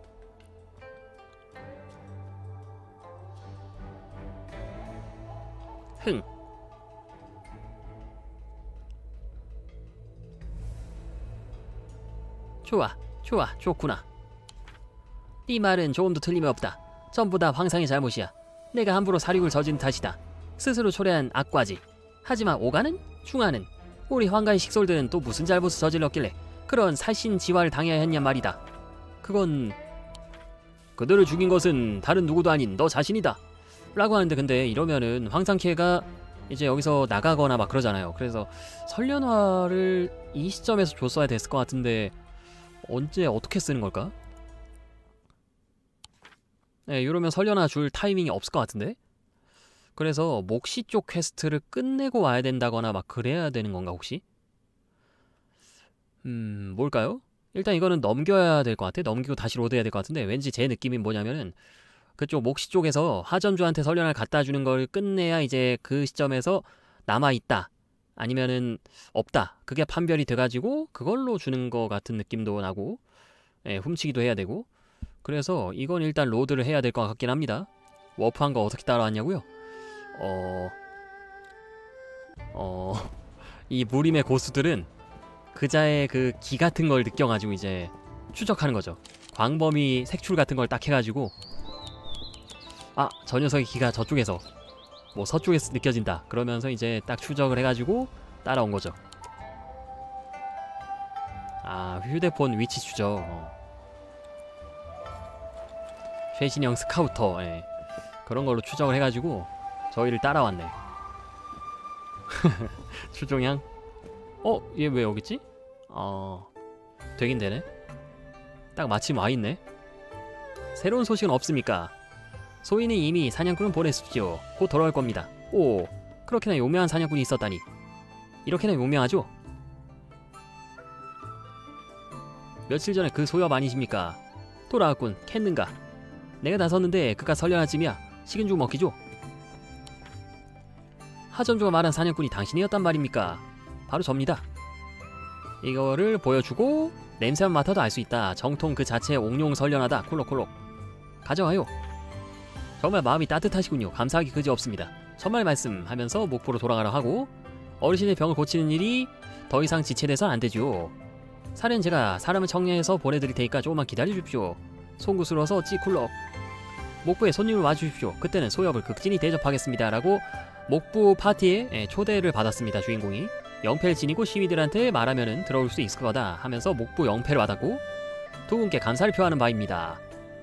좋구나. 네 말은 조금도 틀림이 없다. 전부 다 황상의 잘못이야. 내가 함부로 사륙을 저지른 탓이다. 스스로 초래한 악과지. 하지만 오가는? 중하는? 우리 황가의 식솔들은 또 무슨 잘못을 저질렀길래 그런 살신지화를 당해야 했냔 말이다. 그건 그들을 죽인 것은 다른 누구도 아닌 너 자신이다 라고 하는데, 근데 이러면은 황상캐가 이제 여기서 나가거나 막 그러잖아요. 그래서 설련화를 이 시점에서 줬어야 됐을 것 같은데 언제 어떻게 쓰는 걸까? 네, 이러면 설련화 줄 타이밍이 없을 것 같은데? 그래서 몫시 쪽 퀘스트를 끝내고 와야 된다거나 막 그래야 되는 건가 혹시? 뭘까요? 일단 이거는 넘겨야 될 것 같아. 넘기고 다시 로드해야 될 것 같은데, 왠지 제 느낌이 뭐냐면은 그쪽 몫시 쪽에서 하전주한테 설련화를 갖다 주는 걸 끝내야 이제 그 시점에서 남아있다 아니면은 없다, 그게 판별이 돼가지고 그걸로 주는 거 같은 느낌도 나고, 예, 훔치기도 해야 되고. 그래서 이건 일단 로드를 해야 될 것 같긴 합니다. 워프한 거 어떻게 따라왔냐고요? 이 무림의 고수들은 그자의 그 기 같은 걸 느껴가지고 이제 추적하는 거죠. 광범위 색출 같은 걸 딱 해가지고, 아, 저 녀석의 기가 저쪽에서 뭐 서쪽에서 느껴진다 그러면서 이제 딱 추적을 해가지고 따라온 거죠. 아, 휴대폰 위치 추적. 최신형 스카우터, 예. 그런 걸로 추적을 해가지고 저희를 따라왔네. 추종향? 얘 왜 여기 있지? 되긴 되네. 딱 마침 와있네. 새로운 소식은 없습니까? 소인이 이미 사냥꾼을 보냈습시오. 곧 돌아올 겁니다. 오, 그렇게나 용맹한 사냥꾼이 있었다니. 이렇게나 용맹하죠? 며칠 전에 그 소엽 아니십니까? 돌아왔군. 캤는가? 내가 나섰는데 그깟 설련아쯤이야. 식은 죽 먹기죠? 하전주가 말한 사냥꾼이 당신이었단 말입니까? 바로 접니다. 이거를 보여주고 냄새만 맡아도 알 수 있다. 정통 그 자체의 옥룡 설련하다. 콜록콜록. 가져와요. 정말 마음이 따뜻하시군요. 감사하기 그지없습니다. 천만의 말씀 하면서 목포로 돌아가라 하고, 어르신의 병을 고치는 일이 더 이상 지체돼선 안 되죠. 살은 제가 사람을 청량해서 보내드릴 테니까 조금만 기다려주십시오. 송구스러워서 어찌 쿨럭. 목부에 손님을 와주십시오. 그때는 소엽을 극진히 대접하겠습니다 라고 목부 파티에 초대를 받았습니다. 주인공이 영패를 지니고 시민들한테 말하면은 들어올 수 있을 거다 하면서 목부 영패를 받았고, 두 분께 감사를 표하는 바입니다.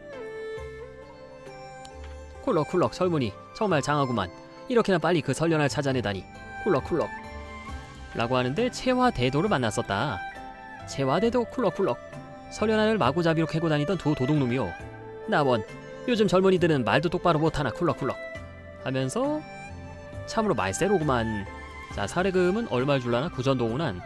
쿨럭쿨럭 설문이 정말 장하구만. 이렇게나 빨리 그 설련을 찾아내다니. 쿨럭쿨럭 라고 하는데, 채화대도를 만났었다. 채화대도 쿨럭쿨럭. 설련화를 마구잡이로 캐고 다니던 두 도둑놈이요. 나원, 요즘 젊은이들은 말도 똑바로 못하나. 쿨럭쿨럭 하면서 참으로 말세로구만. 자, 사례금은 얼마를 줄라나? 구전동운한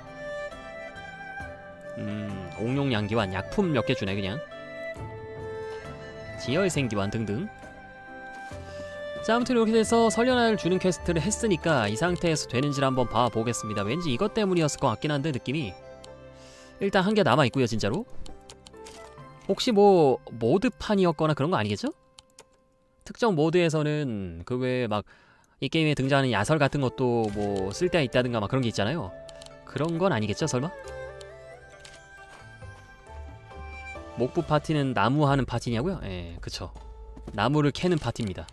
옥룡양기환 약품 몇 개 주네 그냥. 지혈생기환 등등. 자, 아무튼 이렇게 돼서 설련화를 주는 퀘스트를 했으니까 이 상태에서 되는지를 한번 봐보겠습니다. 왠지 이것 때문이었을 것 같긴 한데 느낌이. 일단 한 개 남아있고요 진짜로. 혹시 뭐 모드판이었거나 그런 거 아니겠죠? 특정 모드에서는 그 외에 막 이 게임에 등장하는 야설 같은 것도 뭐 쓸 때가 있다든가 막 그런 게 있잖아요. 그런 건 아니겠죠 설마? 목부 파티는 나무 하는 파티냐고요? 예, 그쵸. 나무를 캐는 파티입니다.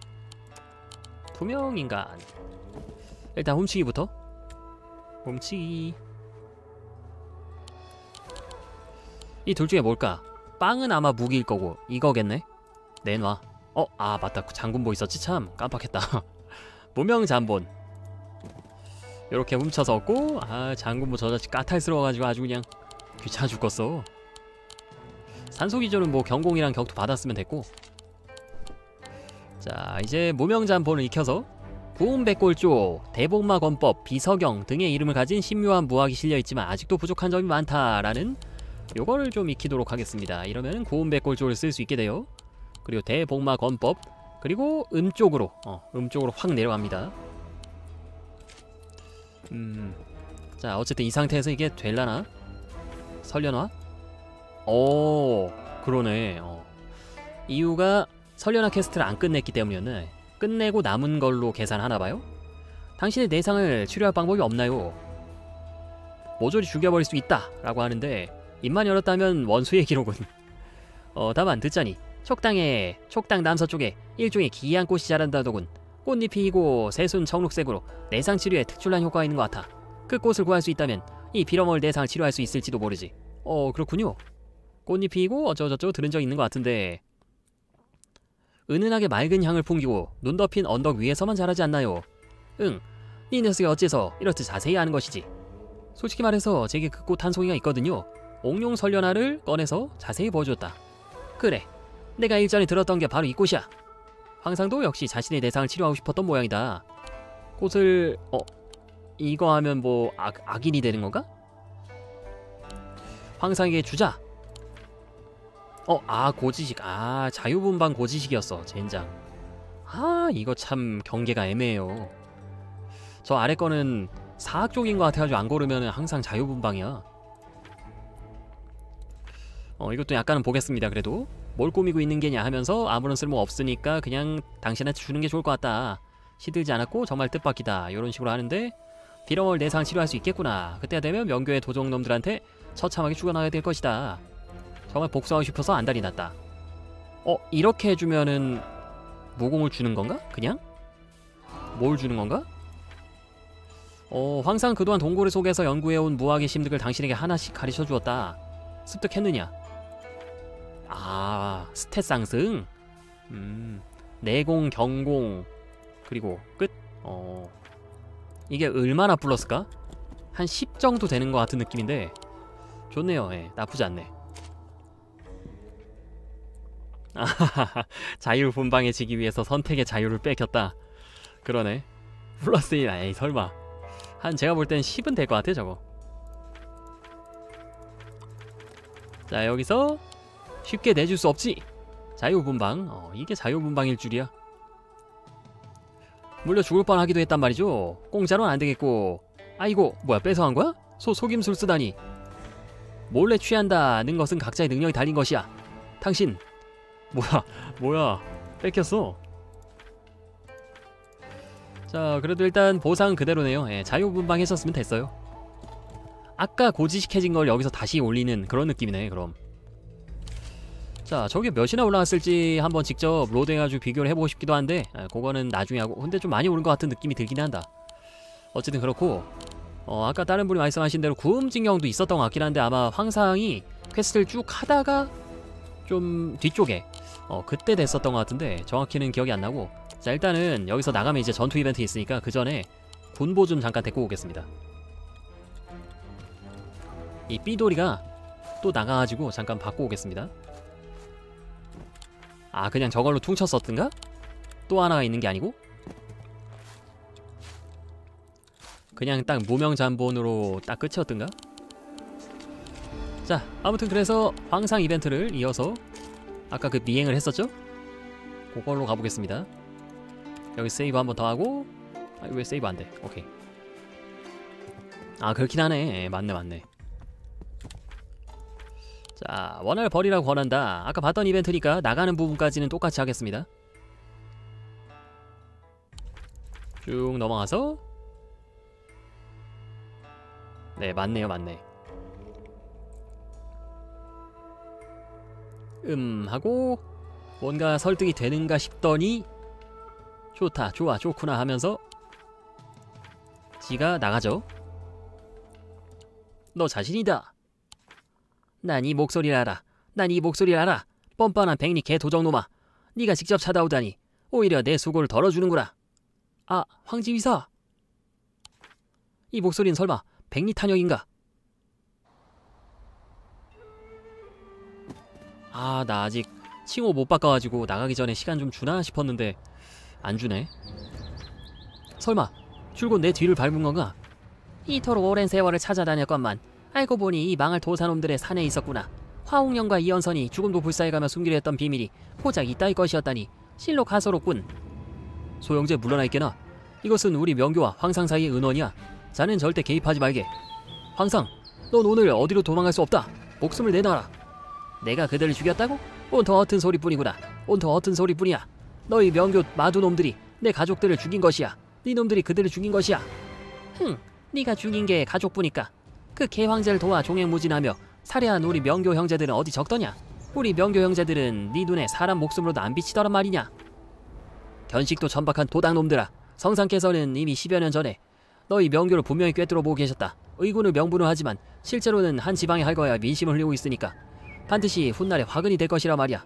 투명인간. 일단 훔치기부터. 훔치기. 이 둘 중에 뭘까? 빵은 아마 무기일 거고 이거겠네? 내놔. 아 맞다. 장군보 있었지 참. 깜빡했다. 무명잔본. 요렇게 훔쳐서 얻고. 아 장군보 저 자식 까탈스러워가지고 아주 그냥 귀찮아 죽겠어. 산소기전은 뭐 경공이랑 격투 받았으면 됐고. 자 이제 무명잔본을 익혀서 구음백골조, 대복마 권법, 비서경 등의 이름을 가진 신묘한 무학이 실려있지만 아직도 부족한 점이 많다라는 요거를 좀 익히도록 하겠습니다. 이러면 구음백골조를 쓸 수 있게 돼요. 그리고 대복마 권법, 그리고 음쪽으로 음쪽으로 확 내려갑니다. 자 어쨌든 이 상태에서 이게 될라나? 설련화? 그러네. 이유가 설련화 퀘스트를 안 끝냈기 때문이었네. 끝내고 남은 걸로 계산하나봐요? 당신의 내상을 치료할 방법이 없나요? 모조리 죽여버릴 수 있다 라고 하는데 입만 열었다면 원수의 기록은 다만 듣자니 촉당 남서쪽에 일종의 기이한 꽃이 자란다더군. 꽃잎이 희고 새순 청록색으로 내상 치료에 특출난 효과가 있는 것 같아. 그 꽃을 구할 수 있다면 이 빌어먹을 내상을 치료할 수 있을지도 모르지. 그렇군요. 꽃잎이 희고 어쩌고저쩌고 들은 적 있는 것 같은데 은은하게 맑은 향을 풍기고 눈 덮인 언덕 위에서만 자라지 않나요? 응, 네 녀석이 어째서 이렇듯 자세히 아는 것이지. 솔직히 말해서 제게 그 꽃 한 송이가 있거든요. 옥룡 설련화를 꺼내서 자세히 보여줬다. 그래, 내가 일전에 들었던 게 바로 이 꽃이야. 황상도 역시 자신의 내상을 치료하고 싶었던 모양이다. 꽃을 이거 하면 뭐 악인이 되는 건가? 황상에게 주자. 고지식. 자유분방 고지식이었어 젠장. 이거 참 경계가 애매해요. 저 아래 거는 사학 쪽인 것 같아가지고 안 고르면 항상 자유분방이야. 이것도 약간은 보겠습니다. 그래도 뭘 꾸미고 있는 게냐 하면서 아무런 쓸모 없으니까 그냥 당신한테 주는 게 좋을 것 같다. 시들지 않았고 정말 뜻밖이다. 이런 식으로 하는데 빌어먹을 내상을 치료할 수 있겠구나. 그때가 되면 명교의 도적놈들한테 처참하게 죽어나가야 될 것이다. 정말 복수하고 싶어서 안달이 났다. 이렇게 해주면은 무공을 주는 건가? 그냥? 뭘 주는 건가? 황상 그동안 동굴을 속에서 연구해온 무학의 심득을 당신에게 하나씩 가르쳐 주었다. 습득했느냐? 스탯 상승? 내공, 경공, 그리고 끝? 이게 얼마나 플러스까? 한 10 정도 되는 것 같은 느낌인데 좋네요. 예, 나쁘지 않네. 자유분방해지기 위해서 선택의 자유를 뺏겼다. 그러네. 플러스 1, 에이 설마. 제가 볼 땐 10은 될 것 같아 저거. 자 여기서 쉽게 내줄 수 없지. 자유분방. 이게 자유분방일 줄이야. 물려 죽을 뻔하기도 했단 말이죠. 공짜로는 안 되겠고. 아이고 뭐야 뺏어간 거야? 속임술 쓰다니. 몰래 취한다는 것은 각자의 능력이 달린 것이야. 당신 뭐야 뺏겼어. 자 그래도 일단 보상 그대로네요. 예, 자유분방했었으면 됐어요. 아까 고지식해진 걸 여기서 다시 올리는 그런 느낌이네 그럼. 자 저게 몇이나 올라갔을지 한번 직접 로딩해가지고 비교를 해보고 싶기도 한데 그거는 나중에 하고. 근데 좀 많이 오른 것 같은 느낌이 들긴 한다. 어쨌든 그렇고 아까 다른 분이 말씀하신 대로 구음징령도 있었던 것 같긴 한데 아마 황상이 퀘스트를 쭉 하다가 좀 뒤쪽에 그때 됐었던 것 같은데 정확히는 기억이 안 나고. 자 일단은 여기서 나가면 이제 전투 이벤트 있으니까 그 전에 군보 좀 잠깐 데리고 오겠습니다. 이 삐돌이가 또 나가가지고 잠깐 바꿔 오겠습니다. 그냥 저걸로 퉁쳤었던가? 또 하나가 있는 게 아니고? 그냥 딱 무명잔본으로 딱 끝이었던가? 자 아무튼 그래서 황상 이벤트를 이어서 아까 그 미행을 했었죠? 그걸로 가보겠습니다. 여기 세이브 한 번 더 하고. 아, 왜 세이브 안 돼? 오케이. 아, 그렇긴 하네. 맞네. 자, 원할 버리라고 권한다. 아까 봤던 이벤트니까 나가는 부분까지는 똑같이 하겠습니다. 쭉 넘어가서. 네, 맞네. 하고 뭔가 설득이 되는가 싶더니 좋구나 하면서 지가 나가죠. 너 자신이다. 난 이 목소리를 알아. 뻔뻔한 백리 개 도적놈아. 네가 직접 찾아오다니 오히려 내 수고를 덜어주는구나. 아, 황지위사. 이 목소리는 설마 백리 탄혁인가? 아, 나 아직 칭호 못 바꿔가지고 나가기 전에 시간 좀 주나 싶었는데 안 주네. 설마 줄곧 내 뒤를 밟은 건가? 이토록 오랜 세월을 찾아다녔건만 알고 보니 이 망할 도사놈들의 산에 있었구나. 화홍령과 이연선이 죽음도 불사해가며 숨기려 했던 비밀이 고작 이따위 것이었다니 실로 가소롭군. 소영제 물러나 있게나. 이것은 우리 명교와 황상 사이의 은원이야. 자넨 절대 개입하지 말게. 황상, 넌 오늘 어디로 도망갈 수 없다. 목숨을 내놔라. 내가 그들을 죽였다고? 온통 허튼 소리뿐이구나. 온통 허튼 소리뿐이야. 너희 명교 마두놈들이 내 가족들을 죽인 것이야. 네 놈들이 그들을 죽인 것이야. 네가 죽인 게 가족부니까. 그 개황제를 도와 종횡무진하며 살해한 우리 명교 형제들은 어디 적더냐? 우리 명교 형제들은 네 눈에 사람 목숨으로도 안 비치더란 말이냐? 견식도 천박한 도당놈들아. 성상께서는 이미 10여 년 전에 너희 명교를 분명히 꿰뚫어 보고 계셨다. 의군을 명분을 하지만 실제로는 한 지방에 할거야 민심을 흘리고 있으니까 반드시 훗날에 화근이 될 것이라 말이야.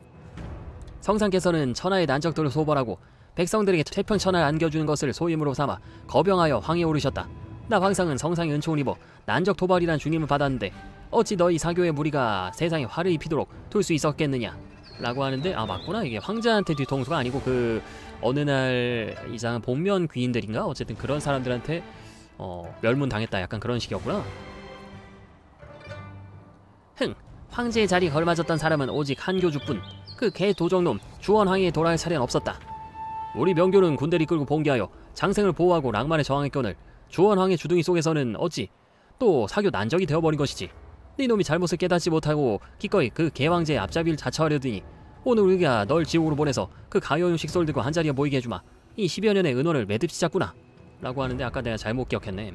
성상께서는 천하의 난적들을 소벌하고 백성들에게 태평천하를 안겨주는 것을 소임으로 삼아 거병하여 황에 오르셨다. 나 황상은 성상의 은총을 입어 난적 도발이란 중임을 받았는데 어찌 너희 사교의 무리가 세상에 화를 입히도록 둘 수 있었겠느냐? 라고 하는데, 아, 맞구나. 이게 황제한테 뒤통수가 아니고 그 어느 날 이상한 복면 귀인들인가? 어쨌든 그런 사람들한테 멸문당했다. 약간 그런 식이었구나. 황제의 자리에 걸맞았던 사람은 오직 한교주뿐. 그 개 도적놈 주원황의에 돌아갈 차례는 없었다. 우리 명교는 군대를 이끌고 봉기하여 장생을 보호하고 랑만에 저항했거늘 주원황의 주둥이 속에서는 어찌 또 사교 난적이 되어버린 것이지. 네 놈이 잘못을 깨닫지 못하고 기꺼이 그 개왕제의 앞잡이를 자처하려더니 오늘 우리가 널 지옥으로 보내서 그 가여운 식솔들과 한자리에 모이게 해주마. 이 10여 년의 은원을 매듭 짓자꾸나. 라고 하는데 아까 내가 잘못 기억했네.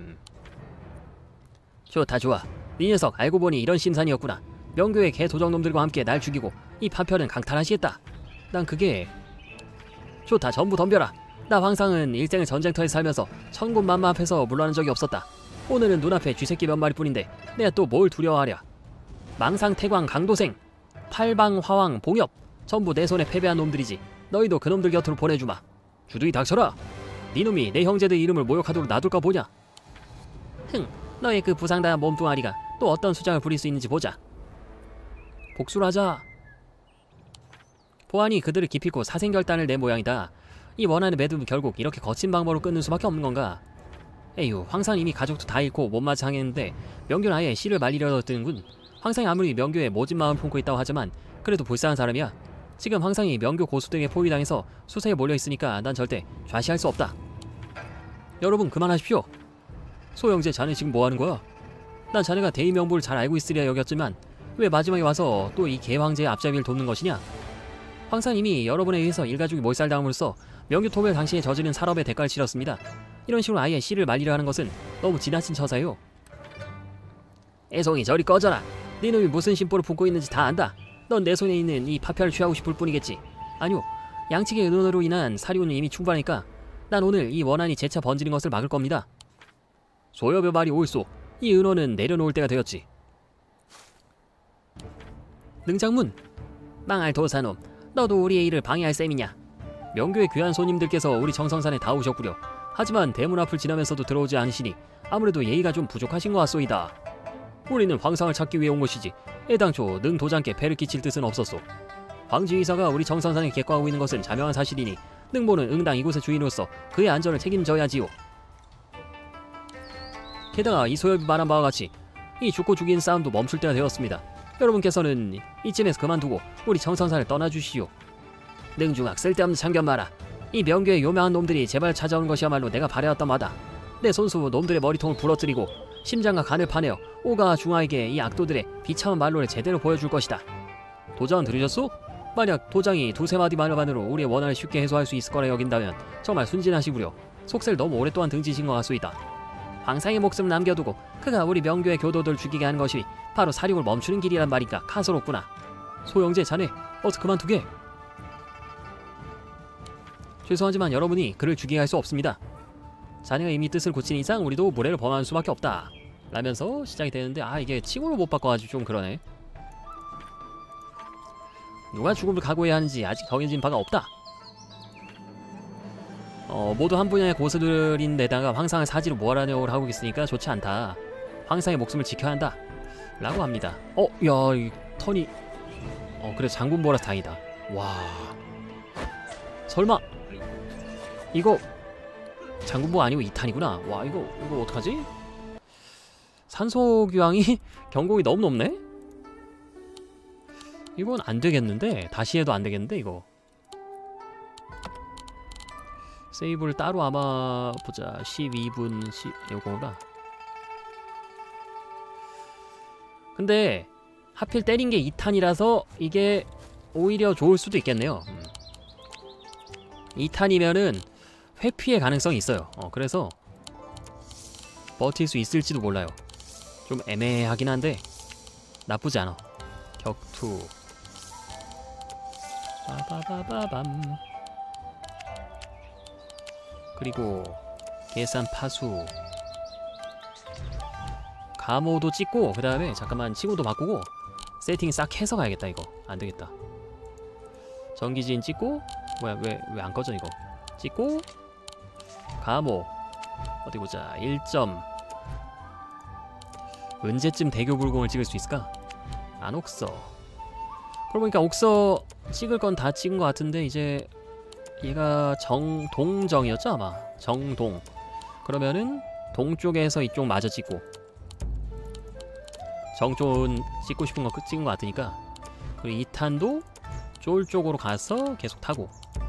좋다, 좋아. 네 녀석 알고 보니 이런 심산이었구나. 명교의 개 도적놈들과 함께 날 죽이고 이 파편은 강탈하시겠다. 난 그게... 좋다, 전부 덤벼라. 나 황상은 일생을 전쟁터에 살면서 천군만마 앞에서 물러난 적이 없었다. 오늘은 눈앞에 쥐새끼 몇 마리뿐인데 내가 또 뭘 두려워하랴. 망상, 태광, 강도생, 팔방, 화왕, 봉엽 전부 내 손에 패배한 놈들이지. 너희도 그놈들 곁으로 보내주마. 주둥이 닥쳐라. 네 놈이 내 형제들 이름을 모욕하도록 놔둘까 보냐. 너의 그 부상당한 몸뚱아리가 또 어떤 수작을 부릴 수 있는지 보자. 복수를 하자. 보안이 그들을 기피고 사생결단을 낸 모양이다. 이 원한의 매듭은 결국 이렇게 거친 방법으로 끊는 수밖에 없는 건가. 에휴, 황상은 이미 가족도 다 잃고 못마치 항했는데 명교는 아예 씨를 말리려 드는군. 황상이 아무리 명교에 모진 마음을 품고 있다고 하지만 그래도 불쌍한 사람이야. 지금 황상이 명교 고수들에게 포위당해서 수세에 몰려있으니까 난 절대 좌시할 수 없다. 여러분 그만하십시오. 소영제, 자네 지금 뭐하는 거야? 난 자네가 대의 명부를 잘 알고 있으리라 여겼지만 왜 마지막에 와서 또 이 개황제의 앞잡이를 돕는 것이냐? 황상은 이미 여러분에 의해서 일가족이 몰살당함으로써 명교 토벌 당시에 저지른 살업의 대가를 치렀습니다. 이런 식으로 아예 씨를 말리려 하는 것은 너무 지나친 처사요. 애송이 저리 꺼져라. 네 놈이 무슨 심보를 품고 있는지 다 안다. 넌 내 손에 있는 이 파편을 취하고 싶을 뿐이겠지. 아니요, 양측의 의논으로 인한 사료는 이미 충분하니까 난 오늘 이 원한이 재차 번지는 것을 막을 겁니다. 소엽의 말이 옳소. 이 의논은 내려놓을 때가 되었지. 능장문, 망할 도사놈, 너도 우리의 일을 방해할 셈이냐. 명교의 귀한 손님들께서 우리 정성산에 다 오셨구려. 하지만 대문 앞을 지나면서도 들어오지 않으시니 아무래도 예의가 좀 부족하신 것 같소이다. 우리는 황상을 찾기 위해 온 것이지 애당초 능 도장께 폐를 끼칠 뜻은 없었소. 황지의사가 우리 정성산에 객과하고 있는 것은 자명한 사실이니 능보는 응당 이곳의 주인으로서 그의 안전을 책임져야지요. 게다가 이 소엽이 말한 바와 같이 이 죽고 죽이는 싸움도 멈출 때가 되었습니다. 여러분께서는 이쯤에서 그만두고 우리 정성산을 떠나주시오. 능중학, 쓸데없는 참견 마라. 이 명교의 요망한 놈들이 제발 찾아오는 것이야말로 내가 바라였던 바다. 내 손수 놈들의 머리통을 부러뜨리고 심장과 간을 파내어 오가 중하에게 이 악도들의 비참한 말로를 제대로 보여줄 것이다. 도장 들으셨소? 만약 도장이 두세 마디 말만으로 우리의 원한을 쉽게 해소할 수 있을 거라 여긴다면 정말 순진하시구려. 속세를 너무 오랫동안 등지신 것 같소이다. 황상의 목숨을 남겨두고 그가 우리 명교의 교도들 죽이게 하는 것이 바로 사륙을 멈추는 길이란 말인가 카스롭구나. 소영제 자네 어서 그만두게. 죄송하지만 여러분이 그를 죽이게 할 수 없습니다. 자네가 이미 뜻을 고친 이상 우리도 무례를 범할 수밖에 없다. 라면서 시작이 되는데 이게 칭호를 못 바꿔가지고 좀 그러네. 누가 죽음을 각오해야 하는지 아직 정해진 바가 없다. 모두 한 분야의 고수들인데다가 황상을 사지로 모아라냐고 하고 있으니까 좋지 않다. 황상의 목숨을 지켜야 한다. 라고 합니다. 야, 이 턴이 그래 장군보라서 다행이다. 와, 설마 이거 장군보 아니고 2탄이구나. 와, 이거 어떡하지? 산소규황이 경공이 너무 높네? 이건 안 되겠는데? 다시 해도 안 되겠는데, 이거. 세이브를 따로 아마, 보자. 12분, 요거구나. 근데, 하필 때린 게 2탄이라서 이게 오히려 좋을 수도 있겠네요. 2탄이면은 회피의 가능성이 있어요. 그래서 버틸 수 있을지도 몰라요. 좀 애매하긴 한데 나쁘지 않아. 격투 빠바바바밤. 그리고 계산 파수 감호도 찍고 그 다음에 잠깐만 칭호도 바꾸고 세팅 싹 해서 가야겠다. 이거 안되겠다. 전기지인 찍고 뭐야 왜 안 꺼져 이거. 찍고 감호 어디 보자. 1점. 언제쯤 대교 불공을 찍을 수 있을까? 안옥서. 그러고 보니까 옥서 찍을 건 다 찍은 것 같은데 이제 얘가 동정이었죠 아마. 정동. 그러면은 동쪽에서 이쪽 마저 찍고 정쪽은 찍고 싶은 거 찍은 것 같으니까. 그리고 2탄도 쫄 쪽으로 가서 계속 타고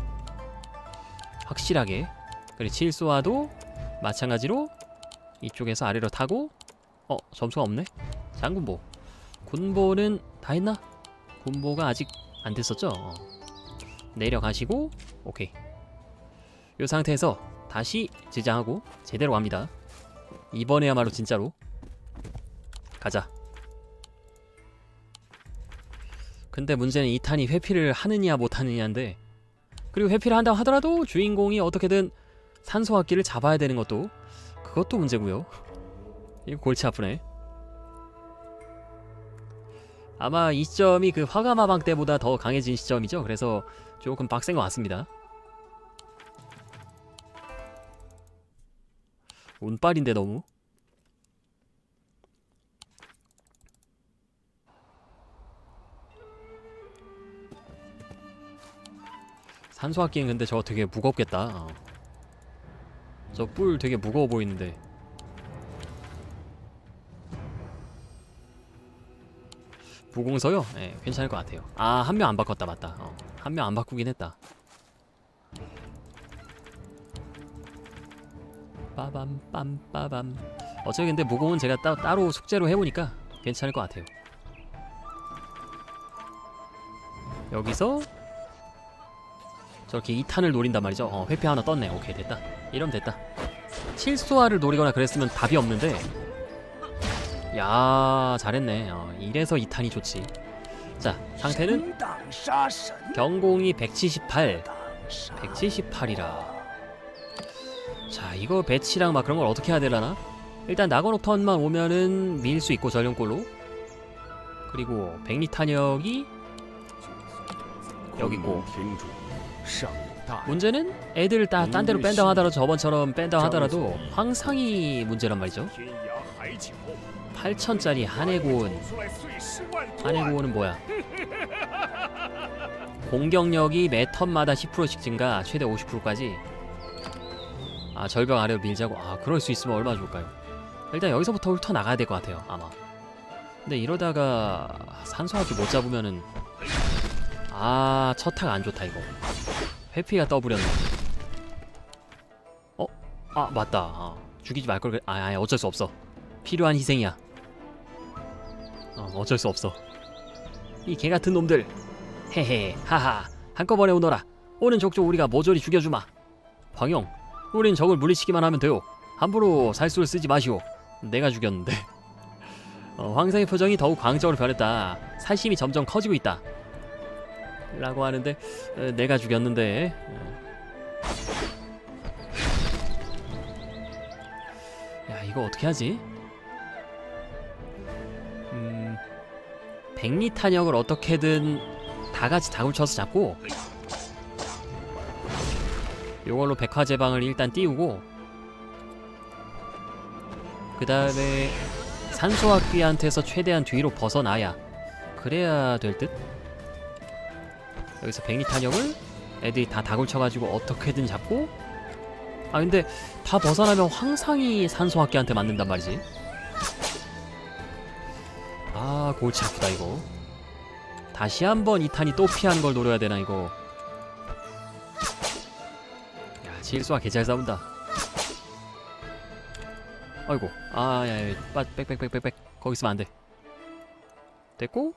확실하게. 그리고 칠소와도 마찬가지로 이쪽에서 아래로 타고. 점수가 없네. 장군보. 군보는 다 했나? 군보가 아직 안 됐었죠? 내려가시고 오케이. 요 상태에서 다시 지장하고 제대로 갑니다. 이번에야말로 진짜로 가자. 근데 문제는 2탄이 회피를 하느냐 못하느냐인데, 그리고 회피를 한다고 하더라도 주인공이 어떻게든 산소학기를 잡아야 되는 것도 그것도 문제고요. 이거 골치 아프네. 아마 이 시점이 그 화가마방 때보다 더 강해진 시점이죠. 그래서 조금 빡센 것 같습니다. 운빨인데 너무. 산소학기는 근데 저거 되게 무겁겠다. 저 뿔 되게 무거워 보이는데. 무공서요? 네, 괜찮을 것 같아요. 한 명 안 바꿨다. 맞다. 한 명 안 바꾸긴 했다. 빠밤 빰빠밤. 어차피 근데 무공은 제가 따로 숙제로 해보니까 괜찮을 것 같아요. 여기서 저렇게 2탄을 노린단 말이죠. 회피 하나 떴네. 오케이 됐다. 이러면 됐다. 칠수화를 노리거나 그랬으면 답이 없는데. 야 잘했네. 이래서 2탄이 좋지. 자 상태는 경공이 178. 178이라. 자 이거 배치랑 막 그런 걸 어떻게 해야 되려나? 일단 나건옥 턴만 오면은 밀 수 있고 전령골로. 그리고 백리탄역이 여기 있고. 문제는 애들 딴 데로 뺀다 하더라도 저번처럼 뺀다 하더라도 황상이 문제란 말이죠. 8,000짜리 한해고온. 한해고온은 뭐야? 공격력이 매 턴마다 10%씩 증가, 최대 50%까지. 절벽 아래로 밀자고. 그럴 수 있으면 얼마나 좋을까요? 일단 여기서부터 훑어 나가야 될 것 같아요 아마. 근데 이러다가 산소학기 못 잡으면은 첫 타가 안 좋다 이거. 회피가 떠버렸네. 아 맞다. 죽이지 말걸 그래. 어쩔 수 없어. 필요한 희생이야. 어쩔 수 없어. 이 개같은 놈들. 헤헤 하하 한꺼번에 오너라. 오는 족족 우리가 모조리 죽여주마. 황영, 우린 적을 물리치기만 하면 돼요. 함부로 살수를 쓰지 마시오. 내가 죽였는데. 황상의 표정이 더욱 광적으로 변했다. 살심이 점점 커지고 있다. 라고 하는데 내가 죽였는데. 야 이거 어떻게 하지? 백리 탄약을 어떻게든 다같이 닭을 쳐서 잡고 요걸로 백화제방을 일단 띄우고 그 다음에 산소학귀한테서 최대한 뒤로 벗어나야 그래야 될 듯? 여기서 백리 탄약을 애들이 다 닭을 쳐가지고 어떻게든 잡고 근데 다 벗어나면 황상이 산소학귀한테 맞는단 말이지. 골치 아프다 이거. 다시 한번 이 탄이 또 피하는 걸 노려야 되나 이거. 야 질수가 개 잘 싸운다. 아이고 야야 빽빽빽빽빽 거기 있으면 안돼. 됐고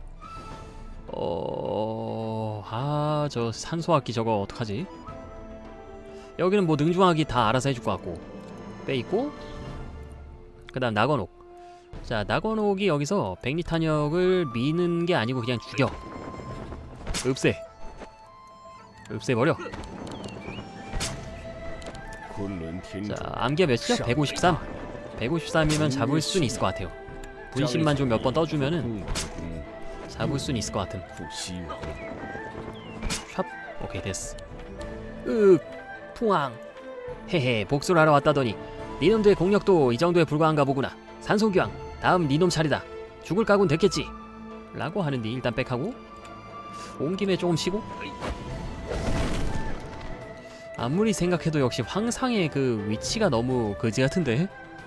저 산소학기 저거 어떡하지? 여기는 뭐 능중학이 다 알아서 해줄 것 같고 빼있고 그 다음 낙원옥. 자 낙원옥이 여기서 백리탄약을 미는 게 아니고 그냥 죽여. 없애버려. 자 암기가 몇이죠? 153. 153이면 잡을 수는 있을 것 같아요. 분신만 좀 몇 번 떠주면은 잡을 수는 있을 것 같음. 샵 오케이 됐어. 풍왕. 헤헤 복수를 하러 왔다더니 니놈들의 공력도 이 정도에 불과한가 보구나. 산소기왕 다음 니놈 차례다. 죽을 각오는 됐겠지? 라고 하는데 일단 빽하고 온 김에 조금 쉬고. 아무리 생각해도 역시 황상의 그 위치가 너무 거지 같은데.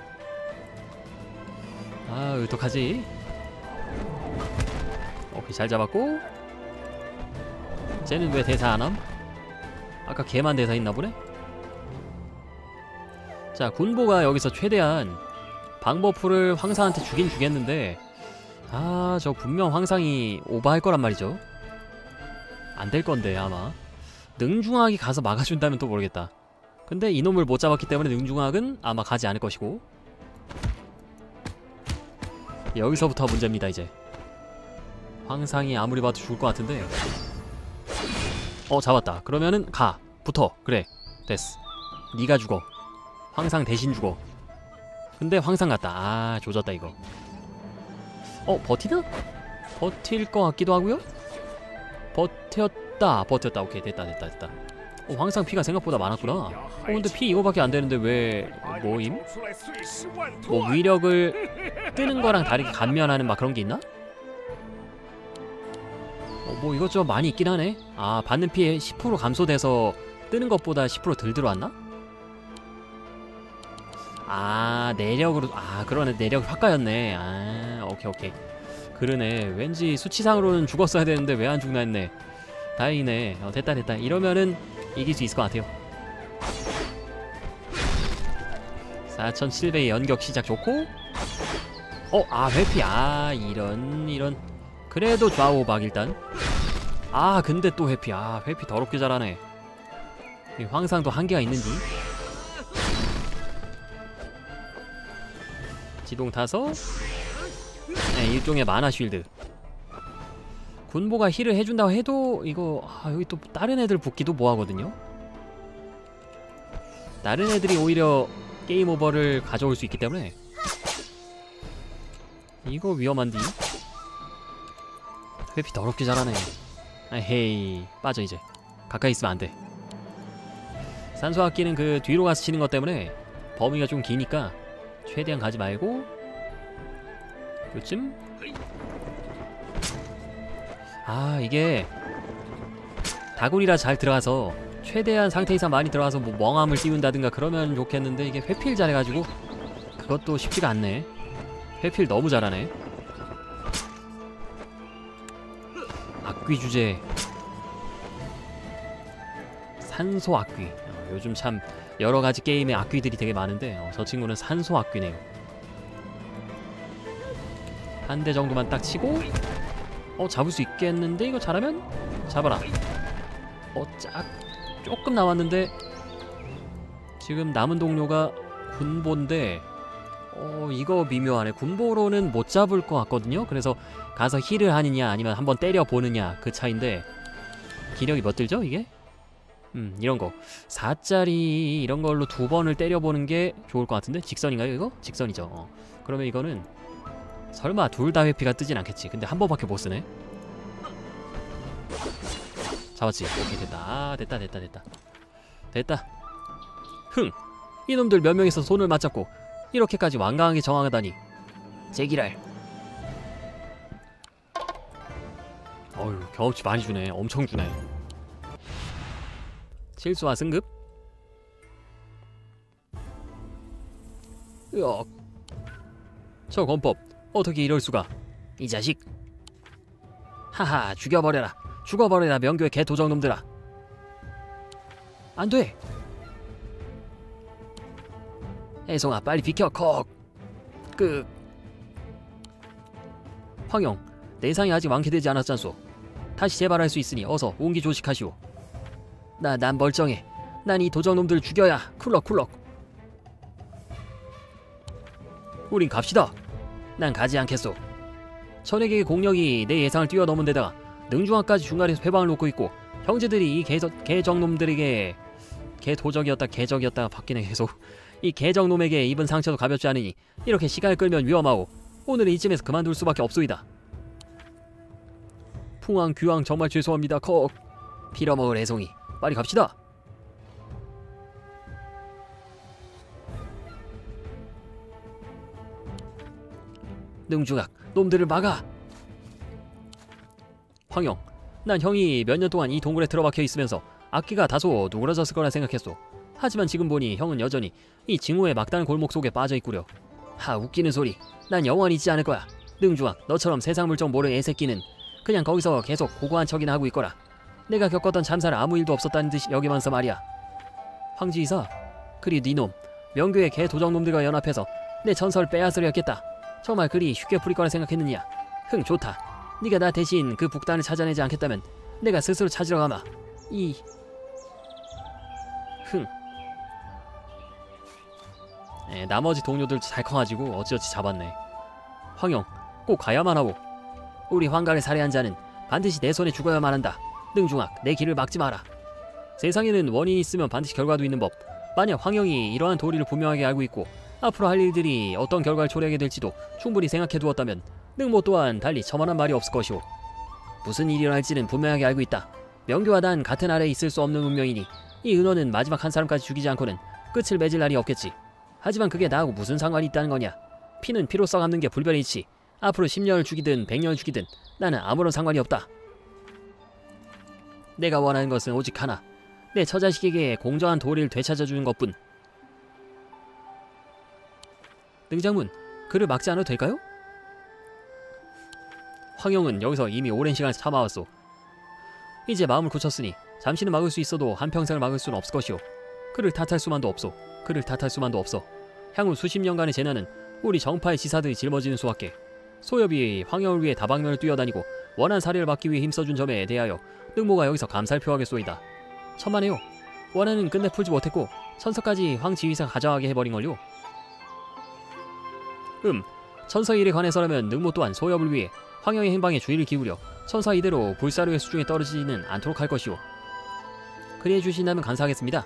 어떡하지? 오케이 잘 잡았고. 쟤는 왜 대사 안함? 아까 걔만 대사 있나보네? 자 군보가 여기서 최대한 방버프를 황상한테 주긴 주겠는데 저 분명 황상이 오버할 거란 말이죠. 안 될 건데 아마 능중학이 가서 막아준다면 또 모르겠다. 근데 이놈을 못 잡았기 때문에 능중학은 아마 가지 않을 것이고. 여기서부터 문제입니다 이제. 황상이 아무리 봐도 죽을 것 같은데. 잡았다. 그러면은 가. 붙어. 그래 됐어. 니가 죽어. 황상 대신 죽어. 근데 황상 같다. 조졌다 이거. 버티나? 버틸 것 같기도 하고요. 버텼다. 오케이 됐다. 황상 피가 생각보다 많았구나. 근데 피 이거밖에 안 되는데 왜 뭐임? 뭐 위력을 뜨는 거랑 다르게 감면하는 막 그런 게 있나? 뭐 이것저것 많이 있긴 하네. 받는 피해 10% 감소돼서 뜨는 것보다 10% 덜 들어왔나? 내력으로. 그러네. 내력이 확 까였네. 오케이. 그러네. 왠지 수치상으로는 죽었어야 되는데 왜 안 죽나 했네. 다행이네. 됐다. 이러면은 이길 수 있을 것 같아요. 4700의 연격 시작 좋고. 회피. 이런. 그래도 좌우박 일단. 근데 또 회피. 회피 더럽게 잘하네. 황상도 한계가 있는지. 지동 타서 일종의 마나 쉴드. 군보가 힐을 해준다고 해도 이거 여기 또 다른 애들 붙기도 뭐하거든요. 다른 애들이 오히려 게임 오버를 가져올 수 있기 때문에 이거 위험한디. 회피 더럽게 잘하네. 헤이 빠져 이제. 가까이 있으면 안돼. 산소학기는 그 뒤로 가서 치는 것 때문에 범위가 좀 기니까 최대한 가지 말고 요쯤. 이게 다굴이라 잘 들어가서 최대한 상태 이상 많이 들어가서 뭐 멍함을 띄운다든가 그러면 좋겠는데 이게 회피를 잘해가지고 그것도 쉽지가 않네. 회피를 너무 잘하네. 악귀 주제 산소 악귀. 요즘 참 여러가지 게임의 악귀들이 되게 많은데 저 친구는 산소 악귀네요. 한 대 정도만 딱 치고 잡을 수 있겠는데? 이거 잘하면? 잡아라. 조금 남았는데 지금 남은 동료가 군보인데 이거 미묘하네. 군보로는 못 잡을 것 같거든요. 그래서 가서 힐을 하느냐 아니면 한번 때려보느냐 그 차인데 기력이 몇 들죠 이게? 이런거 4짜리 이런 걸로 2번을 때려보는 게 좋을 것 같은데? 직선인가요 이거? 직선이죠. 그러면 이거는 설마 둘 다 회피가 뜨진 않겠지. 근데 한 번밖에 못 쓰네. 잡았지? 오케이 됐다. 됐다. 흥! 이놈들 몇 명이서 손을 맞잡고 이렇게까지 완강하게 정황하다니. 제기랄. 어휴 경험치 많이 주네. 엄청 주네. 실수와 승급. 으억. 저 권법 어떻게 이럴 수가. 이 자식. 하하 죽여버려라. 죽어버려라 명교의 개도적놈들아. 안돼. 애송아 빨리 비켜. 컥. 황영 내상이 아직 완쾌되지 않았잖소. 다시 재발할 수 있으니 어서 운기 조식하시오. 난 멀쩡해. 난 이 도적놈들을 죽여야. 쿨럭. 우린 갑시다. 난 가지 않겠소. 천에게의 공력이 내 예상을 뛰어넘은 데다가 능중학까지 중간에서 회방을 놓고 있고 형제들이 이 개적놈들에게 개도적이었다 개적이었다가 바뀌네 계속. 이 개적놈에게 입은 상처도 가볍지 않으니 이렇게 시간을 끌면 위험하고 오늘은 이쯤에서 그만둘 수밖에 없소이다. 풍왕 귀왕 정말 죄송합니다. 컥. 빌어먹을 애송이 빨리 갑시다. 능중학 놈들을 막아. 황영 난 형이 몇 년 동안 이 동굴에 틀어박혀 있으면서 악기가 다소 누그러졌을 거라 생각했소. 하지만 지금 보니 형은 여전히 이 징후의 막다른 골목 속에 빠져있구려. 하 웃기는 소리. 난 영원히 있지 않을 거야. 능중학 너처럼 세상 물정 모르는 애새끼는 그냥 거기서 계속 고고한 척이나 하고 있거라. 내가 겪었던 참사를 아무 일도 없었다는 듯이 여기면서 말이야. 황지이사 그리 니놈 명교의 개 도적놈들과 연합해서 내 전설 빼앗으려 했겠다. 정말 그리 쉽게 풀릴 거라 생각했느냐. 흥 좋다. 네가 나 대신 그 북단을 찾아내지 않겠다면 내가 스스로 찾으러 가마. 흥. 나머지 동료들도 잘 커가지고 어찌어찌 잡았네. 황영 꼭 가야만 하고. 우리 황가를 살해한 자는 반드시 내 손에 죽어야만 한다. 능중학 내 길을 막지 마라. 세상에는 원인이 있으면 반드시 결과도 있는 법. 만약 황영이 이러한 도리를 분명하게 알고 있고 앞으로 할 일들이 어떤 결과를 초래하게 될지도 충분히 생각해두었다면 능모 또한 달리 첨언한 말이 없을 것이오. 무슨 일이 일어날지는 분명하게 알고 있다. 명교와 난 같은 아래에 있을 수 없는 운명이니 이 은원은 마지막 한 사람까지 죽이지 않고는 끝을 맺을 날이 없겠지. 하지만 그게 나하고 무슨 상관이 있다는 거냐. 피는 피로 써감는 게 불변의 이치. 앞으로 10년을 죽이든 100년을 죽이든 나는 아무런 상관이 없다. 내가 원하는 것은 오직 하나. 내 처자식에게 공정한 도리를 되찾아주는 것뿐. 능장문, 그를 막지 않아도 될까요? 황영은 여기서 이미 오랜 시간을 참아왔소. 이제 마음을 굳혔으니 잠시는 막을 수 있어도 한평생을 막을 수는 없을 것이오. 그를 탓할 수만도 없어. 향후 수십 년간의 재난은 우리 정파의 지사들이 짊어지는 수밖에. 소엽이 황영을 위해 다방면을 뛰어다니고 원한 사례를 받기 위해 힘써준 점에 대하여 능모가 여기서 감사를 표하겠소이다. 천만에요. 원한은 끝내 풀지 못했고 천서까지 황지휘사가 가져가게 해버린걸요. 천서 일에 관해서라면 능모 또한 소엽을 위해 황영의 행방에 주의를 기울여 천사 이대로 불사료의 수중에 떨어지지는 않도록 할 것이오. 그리해 주신다면 감사하겠습니다.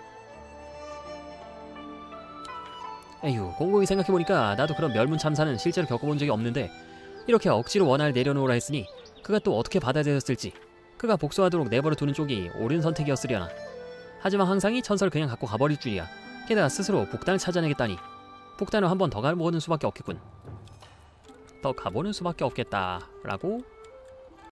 에휴, 곰곰이 생각해보니까 나도 그런 멸문 참사는 실제로 겪어본 적이 없는데 이렇게 억지로 원한을 내려놓으라 했으니 그가 또 어떻게 받아들였을지. 그가 복수하도록 내버려 두는 쪽이 옳은 선택이었으려나. 하지만 항상이 천서를 그냥 갖고 가버릴 줄이야. 게다가 스스로 북단을 찾아내겠다니. 북단을 한 번 더 가보는 수밖에 없겠군. 더 가보는 수밖에 없겠다 라고